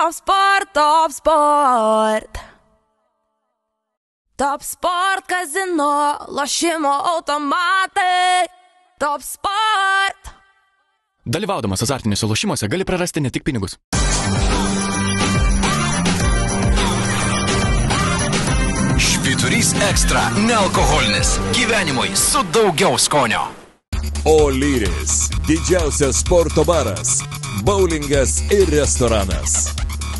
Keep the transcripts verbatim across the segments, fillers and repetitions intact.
Top Sport, Top Sport. Top Sport kazino, lošimo automatai. Top Sport. Dalyvaudamas azartiniuose lošimuose gali prarasti ne tik pinigus. Švyturys Ekstra – nealkoholinis. Gyvenimui su daugiau skonio. Olyris – didžiausias sporto baras, bowlingas ir restoranas.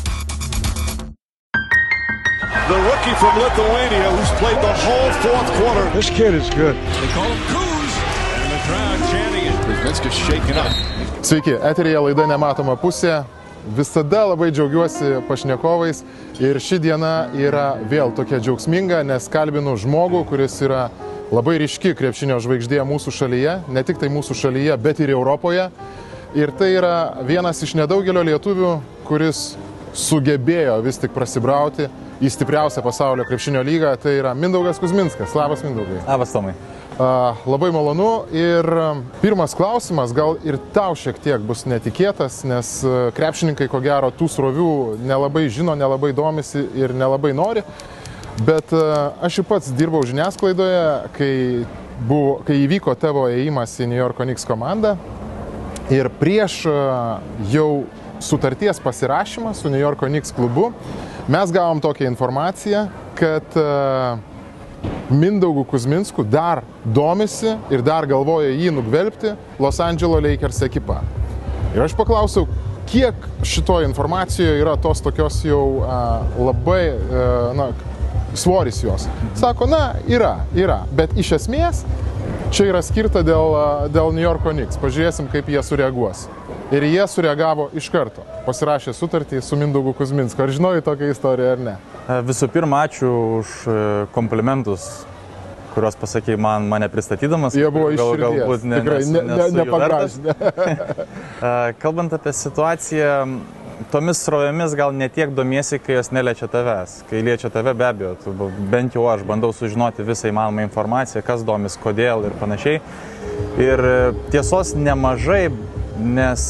The rookie from Lithuania who's played the whole fourth quarter. This kid is good. They call him Kuz. And the crowd chanting it. Kuzminskis shaking up. Sveiki, eteryje laida Nematoma pusė. Visada labai džiaugiuosi pašnekovais ir ši diena yra vėl tokia džiaugsminga, nes kalbinu žmogų, kuris yra labai ryški krepšinio žvaigždė mūsų šalyje, ne tik tai mūsų šalyje, bet ir Europoje. Ir tai yra vienas iš nedaugelio lietuvių, kuris sugebėjo vis tik prasibrauti į stipriausią pasaulio krepšinio lygą. Tai yra Mindaugas Kuzminskas. Labas, Mindaugai. Labas, Tomai. Uh, labai malonu ir pirmas klausimas gal ir tau šiek tiek bus netikėtas, nes krepšininkai ko gero tų srovių nelabai žino, nelabai domisi ir nelabai nori, bet uh, aš jau pats dirbau žiniasklaidoje, kai, buvo, kai įvyko tavo ėjimas į New York Knicks komandą ir prieš uh, jau sutarties pasirašymą su New York Knicks klubu mes gavom tokią informaciją, kad uh, Mindaugu Kuzminsku dar domisi ir dar galvoja jį nugvelbti Los Angeles Lakers ekipa. Ir aš paklausiau, kiek šitoje informacijoje yra tos tokios jau a, labai a, na, svoris jos. Sako, na, yra, yra, bet iš esmės čia yra skirta dėl, dėl New York Knicks. Pažiūrėsim, kaip jie sureaguos. Ir jie sureagavo iš karto. Pasirašė sutartį su Mindaugu Kuzminsku. Ar žinojai tokią istoriją ar ne? Visų pirma, ačiū už komplimentus, kuriuos pasakė man mane pristatydamas. Jie buvo iš Gal, širdies. galbūt ne, Tikrai, nesu, ne, nesu ne, nepagražinę. Kalbant apie situaciją, tomis srovėmis gal netiek domiesi, kai jos neliečia tavęs. Kai liečia tave, be abejo, tu, bent jau aš bandau sužinoti visą įmanomą informaciją, kas domis, kodėl ir panašiai. Ir tiesos nemažai, nes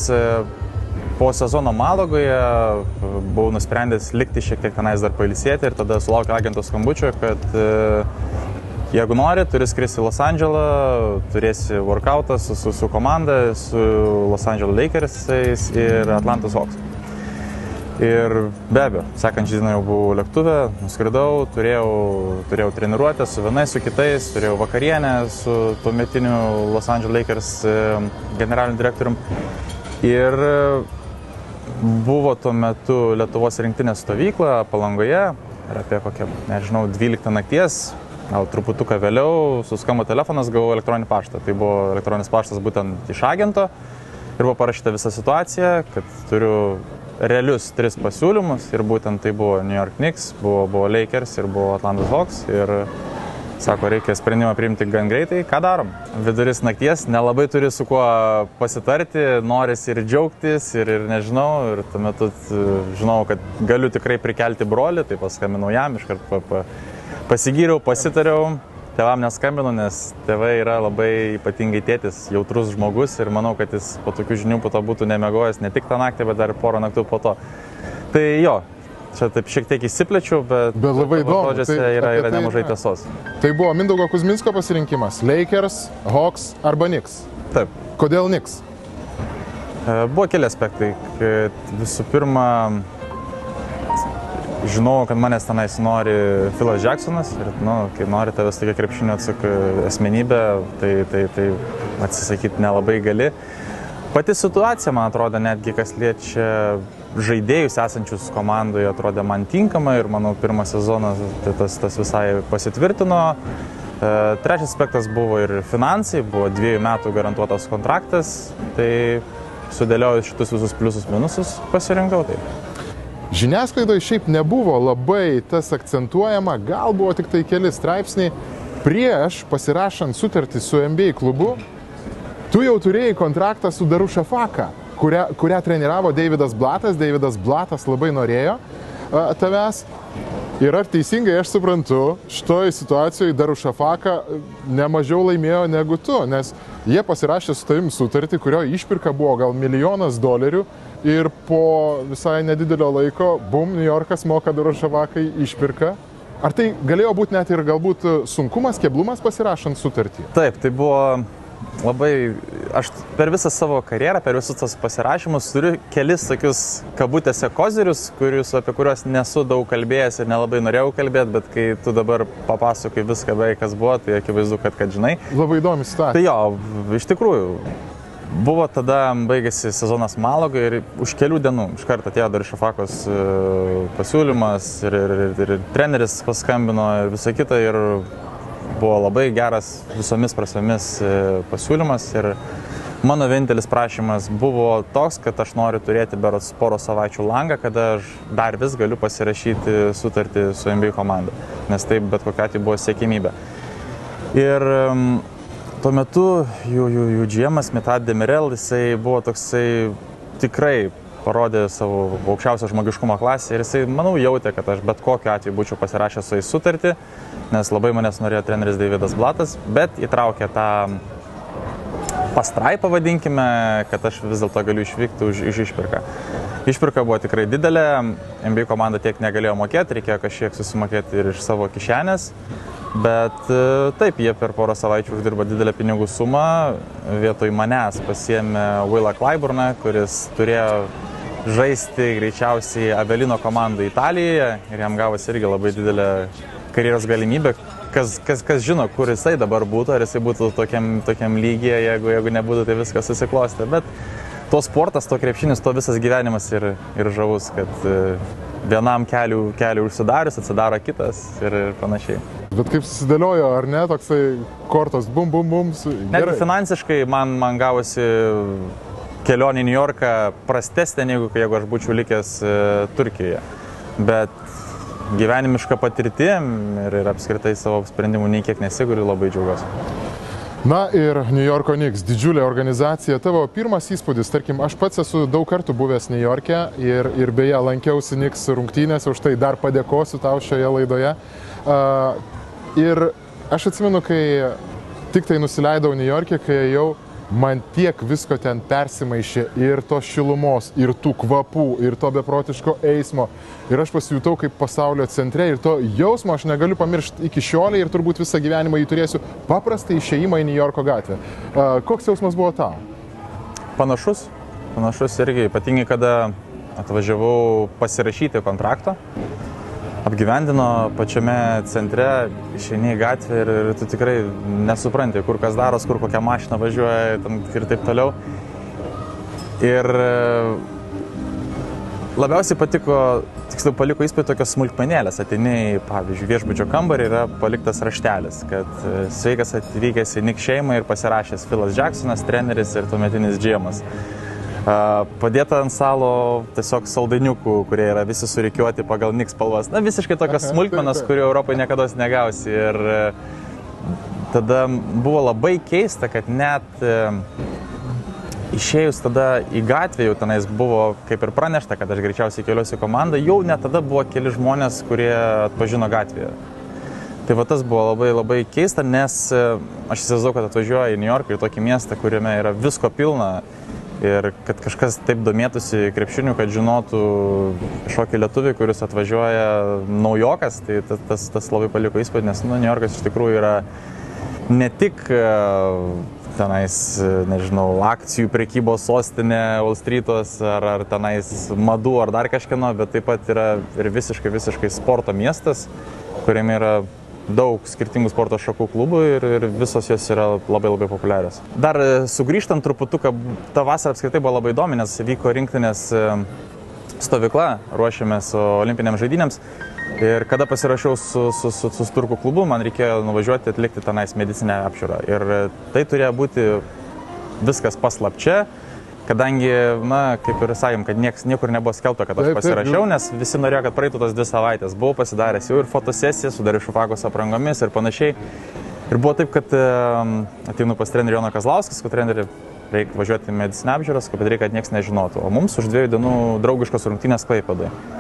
po sezono Malagoje buvau nusprendęs likti šiek tiek tenais dar pailsėti ir tada sulaukiau agento skambučio, kad jeigu nori, turi skristi į Los Andželą, turėsi workoutą su, su, su komanda, su Los Angeles Lakersais ir Atlantos Hawks. Ir be abejo, sekančią dieną jau buvau lėktuve, nuskridau, turėjau, turėjau treniruotę su vienais, su kitais, turėjau vakarienę su tuometiniu Los Angeles Lakers generaliniu direktorium. Ir buvo tuo metu Lietuvos rinktinės stovykla Palangoje ir apie kokią, nežinau, dvyliktą nakties, gal truputuką vėliau, suskambo telefonas, gavau elektroninį paštą. Tai buvo elektroninis paštas būtent iš agento ir buvo parašyta visa situacija, kad turiu realius tris pasiūlymus ir būtent tai buvo New York Knicks, buvo, buvo Lakers ir buvo Atlantos Hawks ir sako, reikia sprendimą priimti gan greitai, ką darom? Viduris nakties, nelabai turi su kuo pasitarti, noris ir džiaugtis ir, ir nežinau, ir tuo metu žinau, kad galiu tikrai prikelti brolį, tai paskambinau jam, iškart pa, pa, pasigyriau, pasitariau, tėvam neskambinu, nes tėvai yra labai ypatingai tėtis, jautrus žmogus ir manau, kad jis po tokių žinių po to būtų nemegojęs ne tik tą naktį, bet dar porą naktų po to. Tai jo, čia taip šiek tiek įsiplečiau, bet, bet labai įdomu, tai, yra, yra tai, nemažai tiesos. Tai buvo Mindaugo Kuzminsko pasirinkimas, Lakers, Hawks arba Knicks? Taip. Kodėl Knicks? Buvo keli aspektai, kad visų pirma, žinau, kad manęs tenais nori Philas Jacksonas ir, nu, kai nori tavęs tokia krepšinio asmenybė, tai, tai, tai atsisakyti nelabai gali. Pati situacija, man atrodo, netgi kas liečia žaidėjus esančius komandoje, atrodė man tinkama ir manau, pirmą sezoną tai tas, tas visai pasitvirtino. E, trečias aspektas buvo ir finansai, buvo dviejų metų garantuotas kontraktas, tai sudėliojus šitus visus pliusus minusus pasirinkau tai. Žiniasklaidoje šiaip nebuvo labai tas akcentuojama, gal buvo tik tai keli straipsniai. Prieš pasirašant sutartį su N B A klubu, tu jau turėjai kontraktą su Darušafaka, kurią, kurią treniravo Davidas Blatas. Davidas Blatas labai norėjo uh, tavęs. Ir ar teisingai aš suprantu, šitoje situacijoje Darušafaka nemažiau laimėjo negu tu, nes jie pasirašė su tavim sutartį, kurio išpirka buvo gal milijonas dolerių ir po visai nedidelio laiko, bum, New Yorkas moka Darušafakai išpirka. Ar tai galėjo būti net ir galbūt sunkumas, keblumas pasirašant sutartį? Taip, tai buvo labai, aš per visą savo karjerą, per visus tos pasirašymus turiu kelis tokius kabutėse kozirius, kurius, apie kuriuos nesu daug kalbėjęs ir nelabai norėjau kalbėti, bet kai tu dabar papasakai viską beveik, kas buvo, tai akivaizdu, kad, kad žinai. Labai įdomi situacija. Tai jo, iš tikrųjų, buvo tada, baigėsi sezonas Malagoje ir už kelių dienų iš karto atėjo Darušafakos pasiūlymas ir, ir, ir, ir treneris paskambino ir visą kitą ir buvo labai geras visomis prasmėmis pasiūlymas ir mano vienintelis prašymas buvo toks, kad aš noriu turėti berods poros savaičių langą, kada aš dar vis galiu pasirašyti sutartį su N B A komanda, nes tai bet kokia atveju buvo siekimybė. Ir tuo metu jų, jų, jų G M-as Mitad Demirel, jisai buvo toksai tikrai parodė savo aukščiausią žmogiškumo klasę ir jisai, manau, jautė, kad aš bet kokiu atveju būčiau pasirašęs su jais sutartį, nes labai manęs norėjo treneris Davidas Blatas, bet įtraukė tą pastraipą, vadinkime, kad aš vis dėlto galiu išvykti už, už išpirką. Išpirka buvo tikrai didelė, N B A komanda tiek negalėjo mokėti, reikėjo kažkiek susimokėti ir iš savo kišenės, bet taip, jie per porą savaičių uždirbo didelę pinigų sumą, vietoj manęs pasiėmė Willą Clyburną, kuris turėjo žaisti greičiausiai Avelino komandą Italijoje ir jam gavosi irgi labai didelė karjeros galimybė. Kas, kas, kas žino, kur jisai dabar būtų, ar jisai būtų tokiam, tokiam lygyje, jeigu, jeigu nebūtų tai viskas susiklostę. Bet to sportas, to krepšinis, to visas gyvenimas ir, ir žavus, kad vienam kelių, kelių užsidarius, atsidaro kitas ir, ir panašiai. Bet kaip susidėliojo, ar ne, toksai kortos bum, bum, bum. Net finansiškai man, man gavosi kelionė į New Yorką prastesnė, negu jeigu aš būčiau likęs e, Turkijoje. Bet gyvenimiška patirtim ir, ir apskritai savo sprendimų nei kiek nesiguriu, labai džiaugiuosi. Na ir New Yorko Knicks, didžiulė organizacija. Tavo pirmas įspūdis, tarkim, aš pats esu daug kartų buvęs New York'e ir, ir beje lankiausi Knicks rungtynėse, už tai dar padėkosiu tau šioje laidoje. Uh, ir aš atsimenu, kai tik tai nusileidau New York'e, kai jau man tiek visko ten persimaišė ir tos šilumos, ir tų kvapų, ir to beprotiško eismo. Ir aš pasijutau kaip pasaulio centre ir to jausmo aš negaliu pamiršti iki šiolei ir turbūt visą gyvenimą jį turėsiu paprastą išėjimą į New Yorko gatvę. Uh, koks jausmas buvo tau? Panašus. Panašus irgi, ypatingai kada atvažiavau pasirašyti kontraktą. Apgyvendino pačiame centre, išeini į gatvę ir, ir tu tikrai nesupranti, kur kas daros, kur kokia mašina važiuoja ir taip toliau. Ir labiausiai patiko, tiksliau paliko įspūdį tokios smulkmenėlės. Ateini, pavyzdžiui, viešbučio kambarį yra paliktas raštelis, kad sveikas atvykęs į Knicks šeimą ir pasirašęs Philas Jacksonas, treneris ir tuometinis G M-as. Padėta ant stalo tiesiog saldainiukų, kurie yra visi surikiuoti pagal Knicks spalvas. Na, visiškai tokios smulkmenos, kurių Europoje niekada negausi. Ir tada buvo labai keista, kad net išėjus tada į gatvę, jau tenais buvo kaip ir pranešta, kad aš greičiausiai keliuosi į komandą, jau net tada buvo keli žmonės, kurie atpažino gatvėje. Tai va tas buvo labai labai keista, nes aš įsivaizduoju, kad atvažiuoju į New Yorką, į tokį miestą, kuriame yra visko pilna. Ir kad kažkas taip domėtųsi krepšiniu, kad žinotų kažkokį lietuvį, kuris atvažiuoja naujokas, tai tas, tas, tas labai paliko įspūdį, nes nu, New Yorkas iš tikrųjų yra ne tik tenais, nežinau, akcijų prekybos sostinė, Wall Streetas ar, ar tenais madų ar dar kažkieno, bet taip pat yra ir visiškai, visiškai sporto miestas, kuriame yra daug skirtingų sporto šakų klubų ir, ir visos jos yra labai labai populiarios. Dar sugrįžtant truputuką, ta vasara apskritai buvo labai įdomi, nes vyko rinktinės stovykla, ruošėmės olimpinėms žaidynėms ir kada pasirašiau su, su, su, su turkų klubu, man reikėjo nuvažiuoti atlikti tenais medicinę apžiūrą ir tai turėjo būti viskas paslapčia. Kadangi, na, kaip ir sakėm, kad nieks, niekur nebuvo skelbta, kad aš taip, pasirašiau, taip, nes visi norėjo, kad praeitų tos dvi savaitės. Buvau pasidaręs jau ir fotosesiją su Darušafakos aprangomis ir panašiai. Ir buvo taip, kad e, ateinu pas trenerį Joną Kazlauskas, kad treneriui reikia važiuoti į medicinę apžiūrą, kad reikia, kad nieks nežinotų. O mums už dviejų dienų draugiškos rungtynės Klaipėdoje.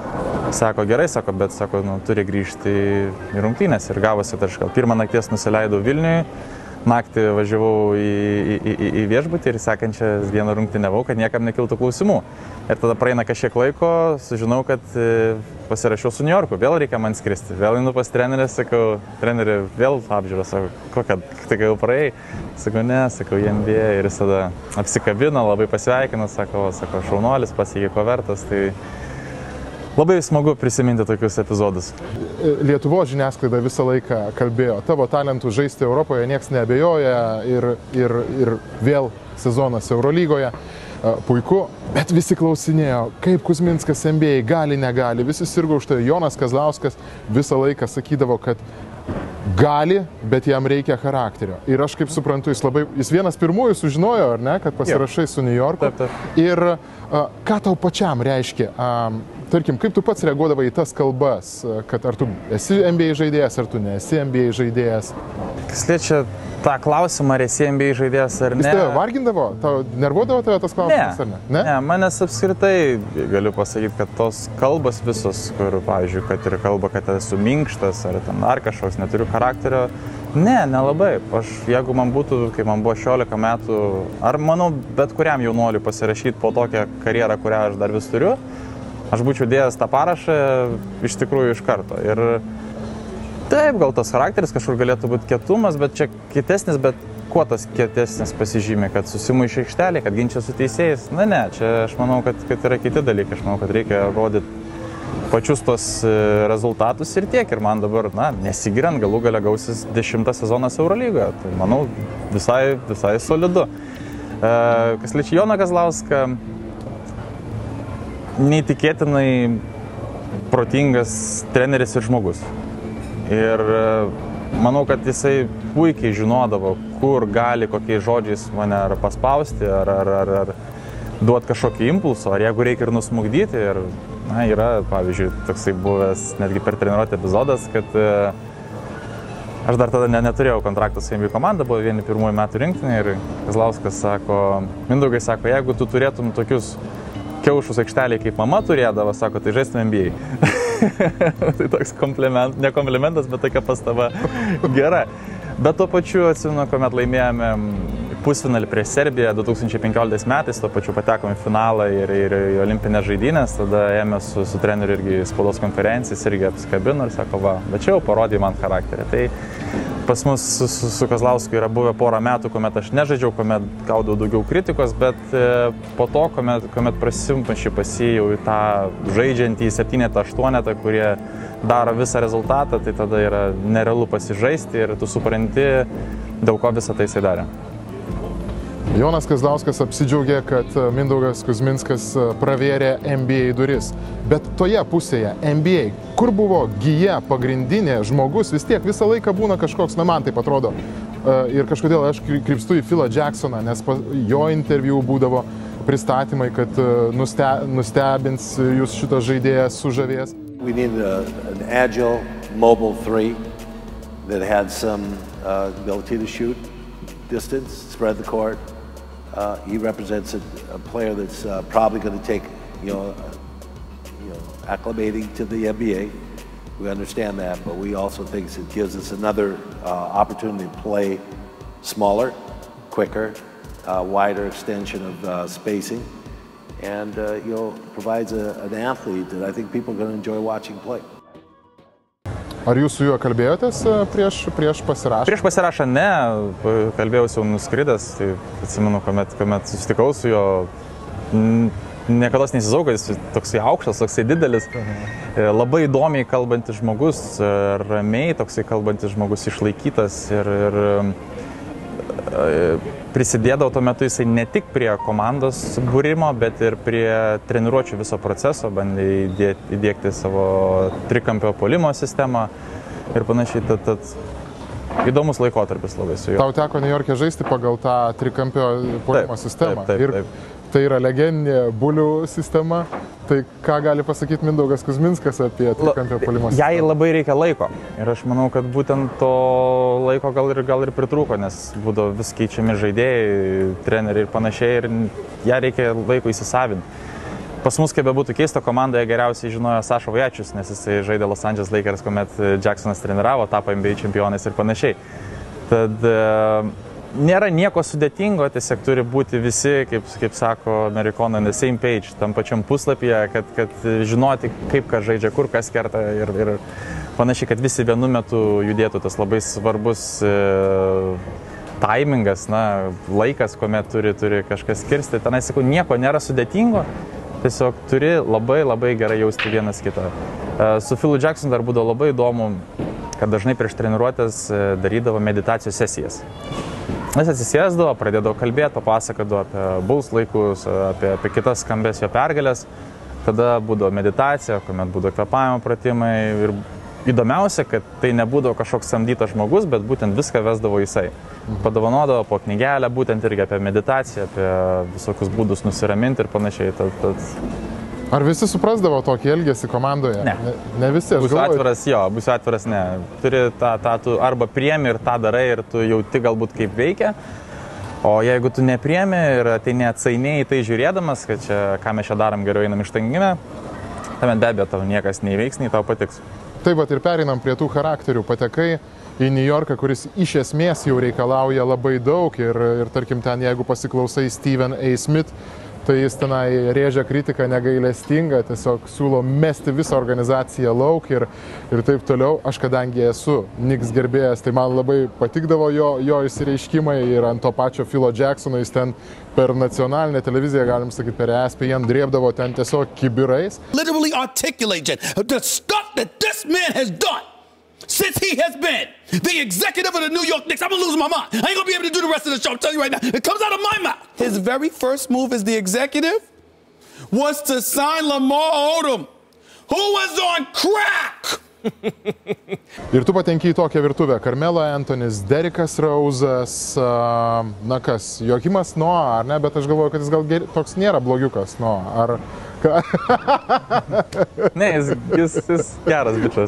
Sako, gerai, sako, bet sako, nu, turi grįžti į rungtynės. Ir gavosi, tai aš gal pirmą nakties nusileidau Vilniui, naktį važiavau į, į, į, į viešbutį ir sekančią dieną rungtyniavau, kad niekam nekiltų klausimų. Ir tada praeina kažkiek laiko, sužinau, kad pasirašiau su New Yorku, vėl reikia man skristi. Vėl einu pas trenerį, sakau, treneri, vėl apžiūrą, sakau, kokią, tai jau praėjai. Sakau, ne, sakau, į N B A ir jis tada apsikabino, labai pasveikino, sako, sako, šaunuolis, pasiekė ko vertas. Tai labai smagu prisiminti tokius epizodus. Lietuvos žiniasklaida visą laiką kalbėjo, tavo talentų žaisti Europoje nieks neabejoja ir, ir, ir vėl sezonas Eurolygoje. Puiku, bet visi klausinėjo, kaip Kuzminskas N B A gali, negali. Visi sirgo už tai. Jonas Kazlauskas visą laiką sakydavo, kad gali, bet jam reikia charakterio. Ir aš kaip suprantu, jis, labai, jis vienas pirmųjų sužinojo, ar ne, kad pasirašai su New Yorku. Taip, taip. Ir a, ką tau pačiam reiškia? A, tarkim, kaip tu pats reaguodavai į tas kalbas, kad ar tu esi N B A žaidėjas, ar tu nesi N B A žaidėjas? Kas liečia tą klausimą, ar esi N B A žaidėjas ar ne? Jis tave vargindavo? Tau nervuodavo tave tas klausimas, ne, ar ne? Ne? Ne, manęs apskritai, galiu pasakyti, kad tos kalbas visos, kur, pavyzdžiui, kad ir kalba, kad esu minkštas, ar ten ar kažkoks, neturiu charakterio, ne, nelabai. Aš, jeigu man būtų, kai man buvo šešiolika metų, ar manau, bet kuriam jaunuoliui pasirašyti po tokią karjerą, kurią aš dar vis turiu, aš būčiau dėjęs tą parašą iš tikrųjų iš karto. Ir taip, gal tas charakteris kažkur galėtų būti kietumas, bet čia kietesnis, bet kuo tas kietesnis pasižymė, kad susimaišė aikštelė, kad ginčia su teisėjais. Na ne, čia aš manau, kad, kad yra kiti dalykai. Aš manau, kad reikia rodyti pačius tos rezultatus ir tiek. Ir man dabar, na, nesigiriant, galų gale gausis dešimtas sezonas Eurolygoje. Tai manau, visai, visai solidu. E, kas liečia Joną Kazlauską, neįtikėtinai protingas treneris ir žmogus. Ir manau, kad jisai puikiai žinodavo, kur gali kokiais žodžiais mane ar paspausti, ar, ar, ar, ar duoti kažkokį impulsą, ar jeigu reikia ir nusmugdyti. Ir, na, yra, pavyzdžiui, toksai buvęs netgi per treniruotę epizodas, kad aš dar tada ne, neturėjau kontrakto su N B A komanda, buvo vieni pirmųjų metų rinktinė ir Kazlauskas sako, Mindaugai sako, jeigu tu turėtum tokius kiaušus aikštelėje, kaip mama turėdavo, sako, tai žaistum N B A. Tai toks kompliment, ne komplimentas, bet tokia pastaba gera. Bet tuo pačiu atsimenu, kuomet laimėjome pusfinalį prieš Serbiją du tūkstančiai penkioliktais metais, tuo pačiu patekome į finalą ir, ir į olimpinės žaidynės, tada ėmė su, su treneriu irgi spaudos konferencijas, irgi apsikabino ir sako, va, bet čia jau parodė man charakterį. Tai pas mus su, su, su Kazlausku yra buvę porą metų, kuomet aš nežaidžiau, kuomet gaudau daugiau kritikos, bet e, po to, kuomet, kuomet prasimpaši pasijau į tą žaidžiantį septynetą, aštuonetą, kurie daro visą rezultatą, tai tada yra nerealu pasižaisti ir tu supranti, dėl ko visą tai jisai darė. Jonas Kazlauskas apsidžiaugė, kad Mindaugas Kuzminskas pravėrė N B A duris. Bet toje pusėje N B A, kur buvo gija pagrindinė žmogus, vis tiek visą laiką būna kažkoks, na man taip atrodo. Ir kažkodėl aš krypstu į Philą Jacksoną, nes jo interviu būdavo pristatymai, kad nuste, nustebins jūs šitas žaidėjas sužavės. We needed a, an agile, mobile three that had some uh, ability to shoot distance, spread the court. Uh, he represents a, a player that's uh, probably going to take, you know, uh, you know, acclimating to the N B A. We understand that, but we also think it gives us another uh, opportunity to play smaller, quicker, uh, wider extension of uh, spacing, and uh, you know, provides a, an athlete that I think people are going to enjoy watching play. Ar jūs su juo kalbėjotės prieš, prieš pasirašą? Prieš pasirašą ne, kalbėjausi jau nuskridęs, tai atsimenu, kuomet, kuomet susitikau su juo, niekados nesizau, kad jis toksai aukštas, toksai didelis, labai įdomiai kalbantis žmogus, ramiai toksai kalbantis žmogus, išlaikytas ir, ir prisidėdavo tuo metu jisai ne tik prie komandos būrimo, bet ir prie treniruočių viso proceso, bandė įdiegti savo trikampio puolimo sistemą ir panašiai. Tad, tad įdomus laikotarpis labai su juo. Tau teko New York'e žaisti pagal tą trikampio puolimo taip, sistemą. Taip, taip, ir taip. Tai yra legendinė bulių sistema. Tai ką gali pasakyti Mindaugas Kuzminskas apie trikampio puolimo sistemą? Jai labai reikia laiko. Ir aš manau, kad būtent to laiko gal ir, gal ir pritrūko, nes būdavo vis keičiami žaidėjai, treneriai ir panašiai, ir ją reikia laiko įsisavinti. pas mus, kaip bebūtų keista, komandoje geriausiai žinojo Saša Vojačius, nes jisai žaidė Los Angeles Lakers, kuomet Jacksonas treniravo, tapo N B A čempionais ir panašiai. Tad e, nėra nieko sudėtingo, tiesiog turi būti visi, kaip, kaip sako amerikonai, on the same page, tam pačiam puslapyje, kad, kad žinoti, kaip kas žaidžia, kur kas kerta ir, ir panašiai, kad visi vienu metu judėtų. Tas labai svarbus e, taimingas, na, laikas, kuomet turi, turi kažkas kirsti. Tenai, sakau, nieko nėra sudėtingo. Tiesiog turi labai labai gerai jausti vienas kitą. Su Philu Jacksonu dar būdavo labai įdomu, kad dažnai prieš treniruotės darydavo meditacijos sesijas. Jis atsisėsdavo, pradėdavo kalbėti, papasakodavo apie Bulls laikus, apie, apie kitas skambės jo pergalės. Tada būdavo meditacija, kuomet būdavo kvėpavimo pratimai. Ir įdomiausia, kad tai nebūdavo kažkoks samdytas žmogus, bet būtent viską vesdavo jisai. Padovanodavo po knygelę, būtent irgi apie meditaciją, apie visokius būdus nusiraminti ir panašiai. Tad, tad... Ar visi suprasdavo tokį elgesį komandoje? Ne. Ne, ne visi. Būsiu galvoju... atviras, jo, būsiu atviras, ne. Turi tą, tą tu arba priemi ir tą darai ir tu jauti galbūt kaip veikia. O jeigu tu nepriemi ir ateini atsainiai tai žiūrėdamas, kad čia, ką mes čia darom, geriau einam ištangime, tuomet be abejo tau niekas neįveiks, nei tau patiks. Taip pat ir pereinam prie tų charakterių. Patekai į New Yorką, kuris iš esmės jau reikalauja labai daug ir, ir tarkim ten, jeigu pasiklausai Stephen A. Smith, tai jis tenai rėžia kritiką negailestingą, tiesiog siūlo mesti visą organizaciją lauk ir, ir taip toliau. Aš kadangi esu Knicks gerbėjas, tai man labai patikdavo jo, jo išsireiškimai ir ant to pačio Philo Jacksono jis ten per nacionalinę televiziją, galim sakyti, per E S P N drėbdavo ten tiesiog kibirais. Literally articulate the stuff that this man has done since he has been the executive of the New York Knicks. I'm gonna lose my mind. I ain't gonna be able to do the rest of the show. I'm telling you right now. It comes out of my mouth. His very first move as the executive was to sign Lamar Odom, who was on crack. Ir tu patenki į tokią virtuvę. Carmelo Anthonys, Derrickas Rose'as, na kas, Joakimas Noah, ar ne? Bet aš galvoju, kad jis gal ger... toks nėra blogiukas Noah. Ar... Ne, jis, jis, jis geras bičas.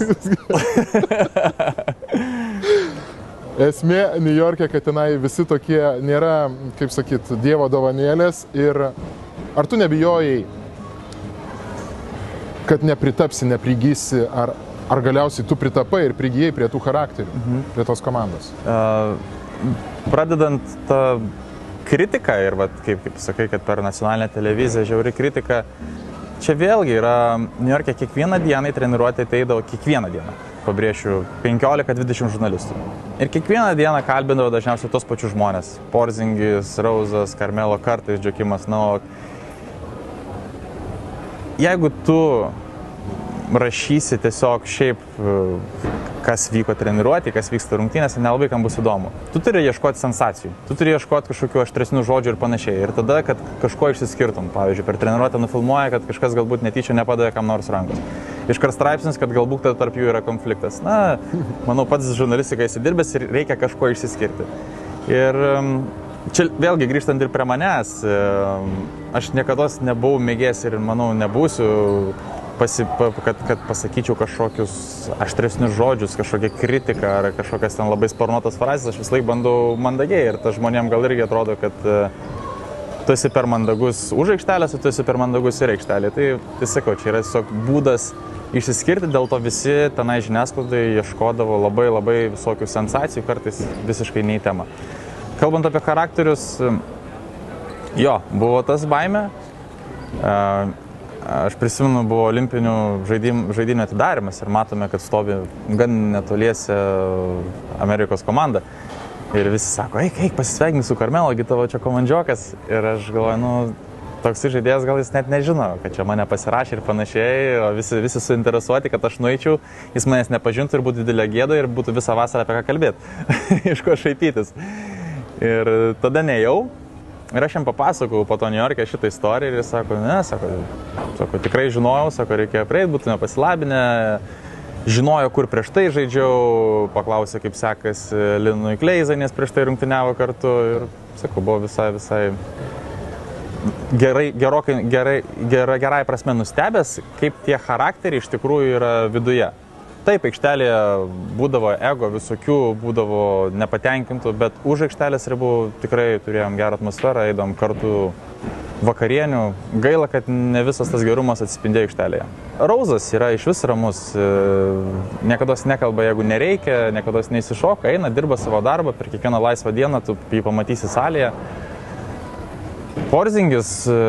Esmė New York'e, kad tenai visi tokie nėra, kaip sakyt, dievo dovanėlės. Ir ar tu nebijojai, kad nepritapsi, neprigysi, ar, ar galiausiai tu pritapai ir prigijai prie tų charakterių, mhm. prie tos komandos? Uh, pradedant tą kritiką ir, vat, kaip, kaip sakai, kad per nacionalinę televiziją žiauri kritika, čia vėlgi yra New York'e kiekvieną dieną į treniruotę ateidavo kiekvieną dieną. Pabrėšiu, penkiolika dvidešimt žurnalistų. Ir kiekvieną dieną kalbindavo dažniausiai tos pačius žmonės. Porzingis, Rose'as, Carmelo, kartais Joakimas Noah. Jeigu tu rašysi tiesiog šiaip, kas vyko treniruotė, kas vyksta rungtynėse, nelabai kam bus įdomu. Tu turi ieškoti sensacijų, tu turi ieškoti kažkokių aštresnių žodžių ir panašiai. Ir tada, kad kažko išsiskirtum. Pavyzdžiui, per treniruotę nufilmuoja, kad kažkas galbūt netyčia nepadavė kam nors rankos. Iškart straipsnis, kad galbūt tarp jų yra konfliktas. Na, manau, pats žurnalistikai įsidirbęs ir reikia kažko išsiskirti. Ir čia vėlgi grįžtant ir prie manęs, aš niekados nebuvau mėgęs ir, manau, nebūsiu, pasi, kad, kad pasakyčiau kažkokius aštresnius žodžius, kažkokią kritiką ar kažkokias ten labai sparnuotas frazes. Aš vis laik bandau mandagiai ir ta žmonėm gal irgi atrodo, kad tu esi per mandagus už aikštelės, o tu esi per mandagus ir aikštelė. Tai, tai sakau, čia yra tiesiog būdas išsiskirti, dėl to visi tenai žiniasklaidai ieškodavo labai labai visokių sensacijų, kartais visiškai ne į temą. Kalbant apie charakterius, jo, buvo tas baimė. Aš prisimenu, buvo olimpinių žaidim, žaidimų atidarimas ir matome, kad stovi gan netoliese Amerikos komanda. Ir visi sako, eik, eik, pasisveikini su Carmelo, gi tavo čia komandžiokas. Ir aš galvoju, nu, toks žaidėjas gal jis net nežino, kad čia mane pasirašė ir panašiai, o visi, visi suinteresuoti, kad aš nueičiau, jis manęs nepažintų ir būtų didelė gėda ir būtų visą vasarą apie ką kalbėti, iš ko šaipytis. Ir tada nejau. Ir aš jam papasakau po to New York'e šitą istoriją ir jis sako, ne, sako, sako, tikrai žinojau, sako, reikėjo prieiti, būtume pasilabinę, žinojo, kur prieš tai žaidžiau, paklausė, kaip sekasi Linui Kleizai, nes prieš tai rungtyniavo kartu ir, sako, buvo visai, visai gerai, gerokai, gerai, gerai, gerai prasme nustebęs, kaip tie charakteriai iš tikrųjų yra viduje. taip, aikštelėje būdavo ego visokių, būdavo nepatenkintų, bet už aikštelės ribų tikrai turėjom gerą atmosferą, eidom kartu vakarienių. Gaila, kad ne visas tas gerumas atsispindėjo aikštelėje. Rauzas yra iš vis ramus, niekada nekalba, jeigu nereikia, niekada neįsišoka, eina, dirba savo darbą, per kiekvieną laisvą dieną tu jį pamatysi salėje. Porzingis,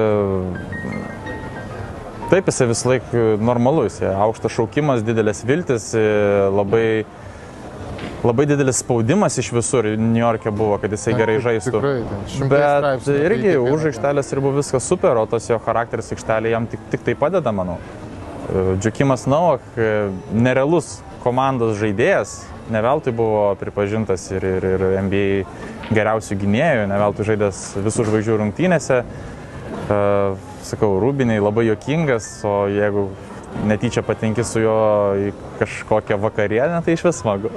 taip, jisai vis laik normalus, aukštas šaukimas, didelės viltis, labai, labai didelis spaudimas iš visur New York'e buvo, kad jisai gerai žaistų. Tikrai, bet irgi už aikštelės ribų viskas super, o tas jo charakteris aikštelė jam tik, tik tai padeda, manau. Džokimas Nauak, nerealus komandos žaidėjas, ne veltui buvo pripažintas ir, ir, ir N B A geriausių gynėjų, ne veltui žaidęs visų žvaigždžių rungtynėse. Uh, sakau, Rubiniai labai juokingas, o jeigu netyčia patenki su juo į kažkokią vakarienę, tai iš vis smagu.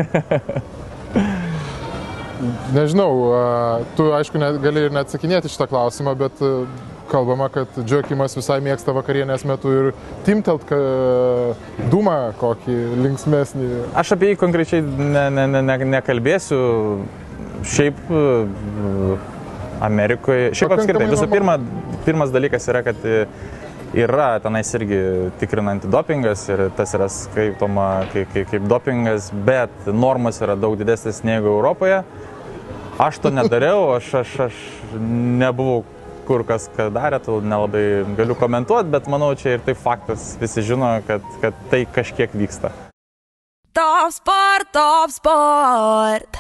Nežinau, tu aišku gali ir neatsakinėti šitą klausimą, bet kalbama, kad Džokimas visai mėgsta vakarienės metu ir timtelt dūmą kokį linksmesnį. Aš apie jį konkrečiai ne, ne, ne, nekalbėsiu. Šiaip Amerikoje, šiaip apskritai, visų pirma, pirmas dalykas yra, kad yra tenais irgi tikrina antidopingas ir tas yra skaitoma kaip, kaip, kaip dopingas, bet normos yra daug didesnės negu Europoje. Aš to nedariau, aš, aš, aš nebuvau kur kas ką darė, tai nelabai galiu komentuoti, bet manau, čia ir tai faktas, visi žino, kad, kad tai kažkiek vyksta. Top sport, top sport.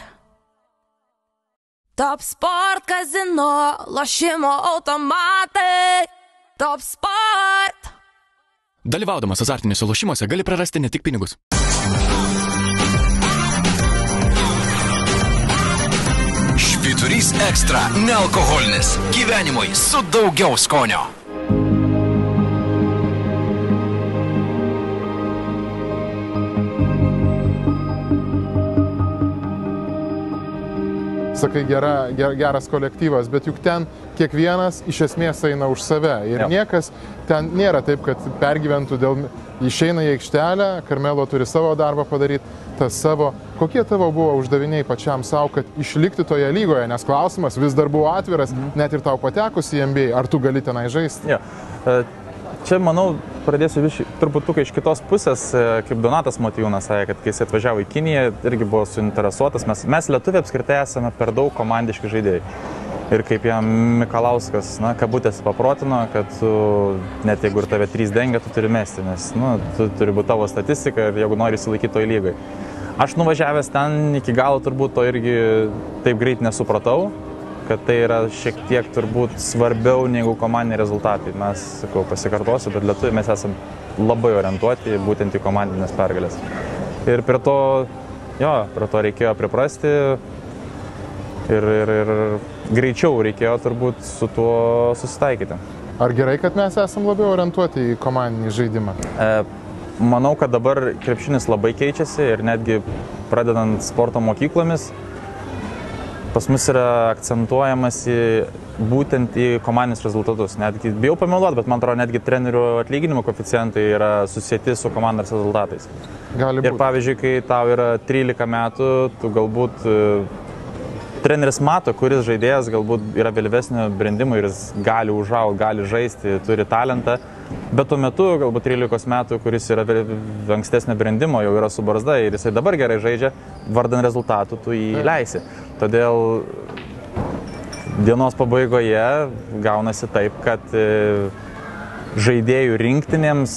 Top sport, kazino, lošimo automatai. Top sport. Dalyvaudamas azartiniuose lošimuose gali prarasti ne tik pinigus. Švyturys ekstra - nealkoholinis. Gyvenimui su daugiau skonio. Sakai, gera, ger, geras kolektyvas, bet juk ten kiekvienas iš esmės eina už save. Ir jo. Niekas ten nėra taip, kad pergyventų dėl... Išeina į aikštelę, Carmelo turi savo darbą padaryti, tas savo. Kokie tavo buvo uždaviniai pačiam savo, kad išlikti toje lygoje? Nes klausimas vis dar buvo atviras, mm. net ir tau patekus į N B A. Ar tu gali tenai žaisti? Jo. Čia, manau, pradėsiu vis truputuką iš kitos pusės, kaip Donatas Motiejūnas sakė, kad kai jis atvažiavo į Kiniją, irgi buvo suinteresuotas. Mes, mes lietuviai apskritai esame per daug komandiški žaidėjai. Ir kaip jam Mikalauskas, na, kabutės paprotino, kad tu, net jeigu ir tave trys dengia, tu turi mesti, nes, nu, tu turi būti tavo statistika ir jeigu nori įsilaikyti toj lygai. Aš nuvažiavęs ten iki galo turbūt to irgi taip greit nesupratau, kad tai yra šiek tiek turbūt svarbiau negu komandiniai rezultatai. Mes, sakau, pasikartosiu, bet lietuviai mes esame labai orientuoti būtent į komandinės pergalės. Ir prie to, jo, prie to reikėjo priprasti ir, ir, ir greičiau reikėjo turbūt su tuo susitaikyti. Ar gerai, kad mes esame labiau orientuoti į komandinį žaidimą? E, manau, kad dabar krepšinis labai keičiasi ir netgi pradedant sporto mokyklomis, pas mus yra akcentuojamas į, būtent į komandinius rezultatus. Netgi bijau pameluoti, bet man atrodo, netgi trenerių atlyginimo koeficientai yra susieti su komandos rezultatais. Gali būt. Ir pavyzdžiui, kai tau yra trylika metų, tu galbūt treneris mato, kuris žaidėjas galbūt yra vėlyvesnio brendimo ir jis gali užaugti, gali žaisti, turi talentą. Bet tuo metu, galbūt trylikos metų, kuris yra ankstesnio brendimo, jau yra su barzda ir jisai dabar gerai žaidžia, vardan rezultatų tu jį leisi. Todėl dienos pabaigoje gaunasi taip, kad žaidėjų rinktinėms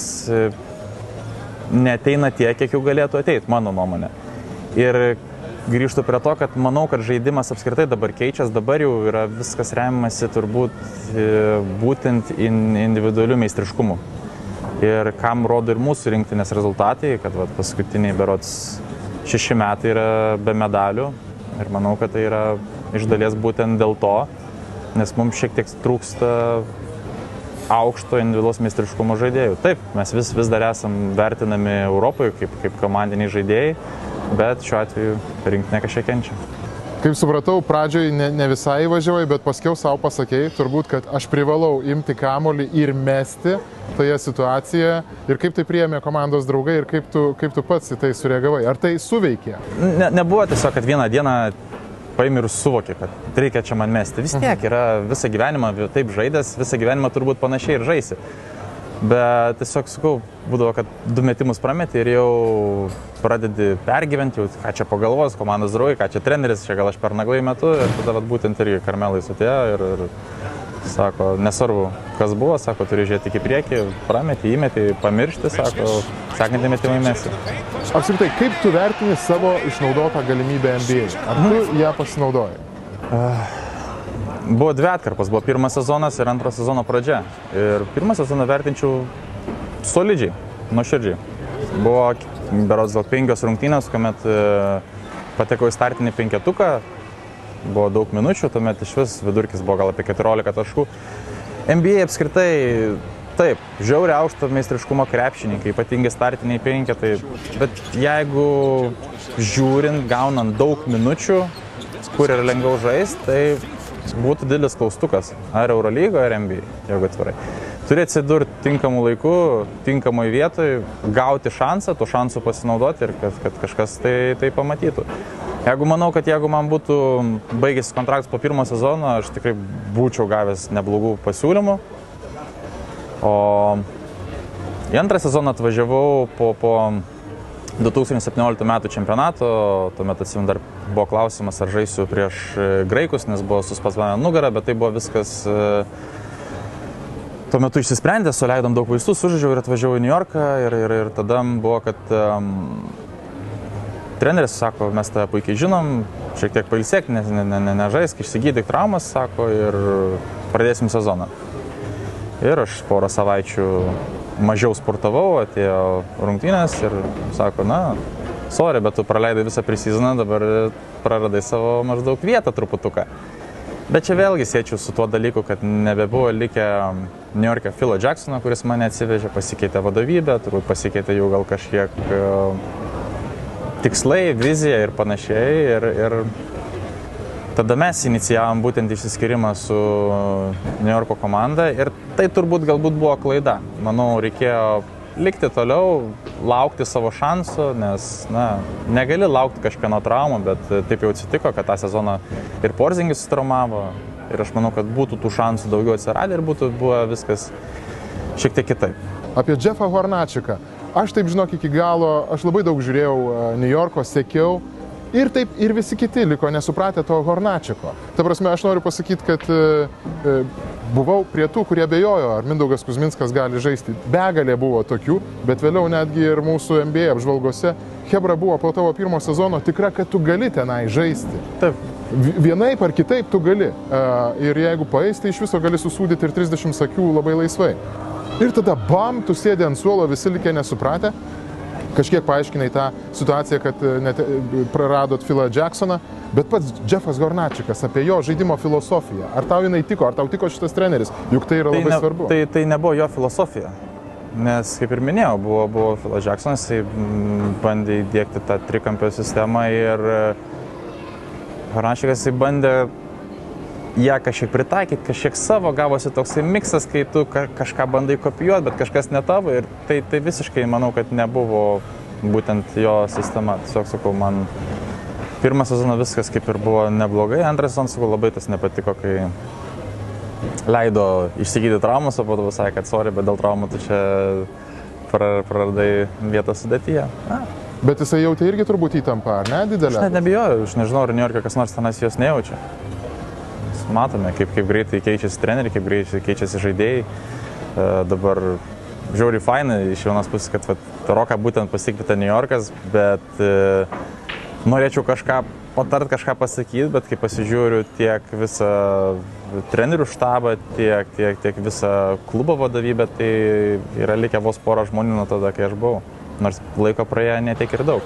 neateina tiek, kiek jų galėtų ateiti, mano nuomonė. Ir grįžtu prie to, kad manau, kad žaidimas apskritai dabar keičias, dabar jau yra viskas remiamasi turbūt būtent individualių meistriškumų. Ir kam rodo ir mūsų rinktinės rezultatai, kad va, paskutiniai berods šeši metai yra be medalių. Ir manau, kad tai yra iš dalies būtent dėl to, nes mums šiek tiek trūksta aukšto individualaus meistriškumo žaidėjų. Taip, mes vis, vis dar esam vertinami Europoje kaip, kaip komandiniai žaidėjai, bet šiuo atveju rinktinė kažkiek kenčia. Kaip supratau, pradžioj ne, ne visai važiavai, bet paskiau savo pasakėjai, turbūt, kad aš privalau imti kamuolį ir mesti toje situacijoje. Ir kaip tai priėmė komandos draugai ir kaip tu, kaip tu pats į tai sureagavai. Ar tai suveikė? Ne, nebuvo tiesiog, kad vieną dieną paimi ir suvokė, kad reikia čia man mesti. Vis tiek yra visą gyvenimą taip žaidęs, visą gyvenimą turbūt panašiai ir žaisi. Bet tiesiog, sakau, būdavo, kad du metimus prameti ir jau pradedi pergyventi, jau ką čia pagalvos, komandos draugai, ką čia treneris, čia gal aš per naglai metu. Ir tada vat, būtent irgi Karmelai atėjo ir, ir sako, nesvarbu, kas buvo, sako, turi žiūrėti iki priekį, prameti, įmeti, pamiršti, sako, sekantį metimą įmesi. Apskritai, kaip tu vertini savo išnaudotą galimybę N B A? Ar tu ją pasinaudojai? Uh. Buvo dvi atkarpos, buvo pirmas sezonas ir antras sezono pradžia. Ir pirmą sezoną vertinčiau solidžiai, nuoširdžiai. Buvo berods gal penkios rungtynės, kuomet patekau į startinį penketuką, buvo daug minučių, tuomet iš vis vidurkis buvo gal apie keturiolika taškų. N B A apskritai, taip, žiauriai aukšto meistriškumo krepšininkai, ypatingai startiniai penketai, bet jeigu žiūrint, gaunant daug minučių, kur yra lengviau žaisti, tai būtų didelis klaustukas, ar Eurolygoje, ar N B A, jeigu atvirai. Turi atsidurti tinkamų laikų, tinkamoj vietoj, gauti šansą, tų šansų pasinaudoti ir kad, kad kažkas tai, tai pamatytų. Jeigu manau, kad jeigu man būtų baigęs kontraktas po pirmo sezono, aš tikrai būčiau gavęs neblogų pasiūlymų. O į antrą sezoną atvažiavau po, po du tūkstančiai septynioliktų metų čempionato, tuomet atsimenu dar buvo klausimas, ar žaisiu prieš graikus, nes buvo suspazmavę nugarą, bet tai buvo viskas tuo metu išsisprendė, suleidom daug vaistų, sužaidžiau ir atvažiavau į New Yorką ir, ir, ir tada buvo, kad um, treneris sako, mes tave puikiai žinom, šiek tiek pailsėk, ne, ne, ne, nežaisk, išsigydyk traumas, sako, ir pradėsim sezoną. Ir aš porą savaičių mažiau sportavau, atėjo rungtynės ir sako, na, sorry, bet tu praleidai visą preseasoną, dabar praradai savo maždaug vietą truputuką. Bet čia vėlgi siečiau su tuo dalyku, kad nebebuvo likę New York'e Philo Jacksono, kuris mane atsivežė, pasikeitė vadovybė, turbūt pasikeitė jau gal kažkiek tikslai, vizija ir panašiai. Ir, ir tada mes inicijavom būtent išsiskyrimą su New Yorko komanda ir tai turbūt galbūt buvo klaida. Manau, reikėjo likti toliau, laukti savo šansų, nes na, negali laukti kažkieno traumų, bet taip jau atsitiko, kad tą sezoną ir Porzingis sutraumavo ir aš manau, kad būtų tų šansų daugiau atsiradę ir būtų buvo viskas šiek tiek kitaip. Apie Jeffą Hornačiką. Aš taip žinok iki galo, aš labai daug žiūrėjau New Yorko, sekiau. Ir taip ir visi kiti liko nesupratę to Hornačiko. Ta prasme, aš noriu pasakyti, kad e, buvau prie tų, kurie abejojo, ar Mindaugas Kuzminskas gali žaisti. Begalė buvo tokių, bet vėliau netgi ir mūsų N B A apžvalgose Hebra buvo po tavo pirmo sezono tikra, kad tu gali tenai žaisti. Taip. Vienaip ar kitaip tu gali. E, ir jeigu paeis, tai iš viso gali susūdyti ir trisdešimt sakių labai laisvai. Ir tada bam, tu sėdė ant suolo, visi likė nesupratę. Kažkiek paaiškinai tą situaciją, kad net praradot Philą Jacksoną, bet pats Jeffas Hornačikas, apie jo žaidimo filosofiją. Ar tau jinai tiko, ar tau tiko šitas treneris? Juk tai yra labai tai ne, svarbu. Tai, tai nebuvo jo filosofija, nes, kaip ir minėjau, buvo, buvo Philo Jacksonas, jis bandė įdiegti tą trikampio sistemą ir Hornačikas jis bandė ją kažkiek pritaikyti, kažkiek savo, gavosi toksai miksas, kai tu kažką bandai kopijuoti, bet kažkas ne tavo ir tai, tai visiškai manau, kad nebuvo būtent jo sistema. Tiesiog sakau, man pirmą sezoną viskas kaip ir buvo neblogai, antrą sezoną sakau, labai tas nepatiko, kai leido išsigydyti traumas, o po to visai, kad sorry, bet dėl traumų tu čia praradai vietą sudėtyje. Na. Bet jisai jautė irgi turbūt įtampą, ar ne, didelę? Aš net nebijoju, aš nežinau, ar New York'e kas nors tenais jos nejaučia. Matome, kaip, kaip greitai keičiasi treneriai, kaip greitai keičiasi žaidėjai. E, dabar žiauriai fainai iš vienos pusės, kad vat, Roką būtent pasikvietė New Yorkas, bet e, norėčiau kažką patart, kažką pasakyti, bet kai pasižiūriu tiek visą trenerių štabą, tiek, tiek, tiek visą klubo vadovybę, tai yra likę vos porą žmonių nuo tada, kai aš buvau. Nors laiko praėjo ne tiek ir daug.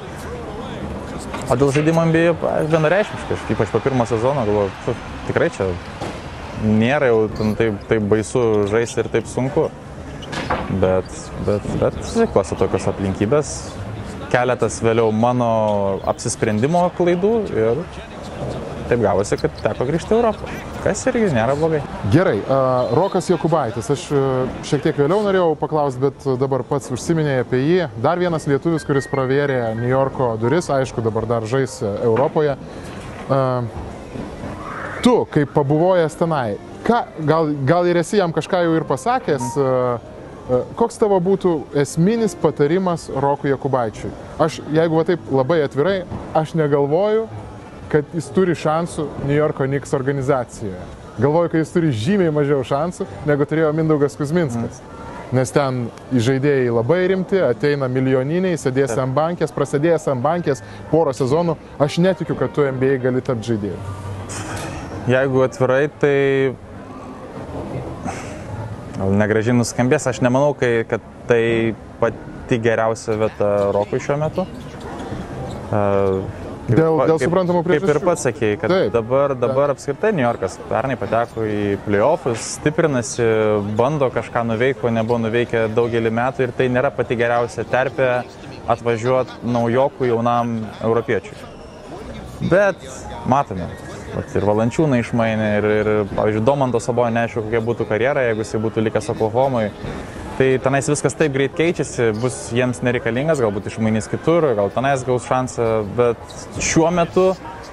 O dėl žaidimo N B A vienareikšmiškai, ypač po pirmo sezono, galvoju, tikrai čia nėra jau taip, taip baisu žaisti ir taip sunku. Bet, bet, bet susiklostė tokios aplinkybės, keletas vėliau mano apsisprendimo klaidų ir taip gavosi, kad teko grįžti į Europą, kas irgi nėra blogai. Gerai, uh, Rokas Jokubaitis, aš uh, šiek tiek vėliau norėjau paklausti, bet dabar pats užsiminėjai apie jį. Dar vienas lietuvis, kuris pravėrė New Yorko duris, aišku, dabar dar žais Europoje. Uh, tu, kaip pabuvojęs tenai, ką, gal, gal ir esi jam kažką jau ir pasakęs, uh, uh, koks tavo būtų esminis patarimas Rokui Jokubaičiui? Aš, jeigu va taip labai atvirai, aš negalvoju, kad jis turi šansų New Yorko Knicks organizacijoje. Galvoju, kad jis turi žymiai mažiau šansų, negu turėjo Mindaugas Kuzminskas. Mm. Nes ten žaidėjai labai rimti, ateina milijoniniai, sėdės ant bankės, prasidėjęs ant bankės porą sezonų. Aš netikiu, kad tu N B A gali tapti žaidėjų. Jeigu atvirai, tai gal negražiai nuskambės, aš nemanau, kai, kad tai pati geriausia vieta Rokui šiuo metu. Uh, Kaip, dėl, dėl suprantamų priežasčių. Kaip ir pats sakėjai, kad taip, dabar, dabar taip. Apskritai New Yorkas pernai pateko į playoffus, stiprinasi, bando kažką nuveikti, ko nebuvo nuveikę daugelį metų ir tai nėra pati geriausia terpė atvažiuoti naujokų jaunam europiečiui. Bet matome, ir Valančiūną išmainė, ir, ir pavyzdžiui, Domanto Sabojo neaišku, kokia būtų karjera, jeigu jis būtų likęs Oklahomai. Tai tenais viskas taip greit keičiasi, bus jiems nereikalingas, galbūt išmainys kitur, gal tenais gaus šansą, bet šiuo metu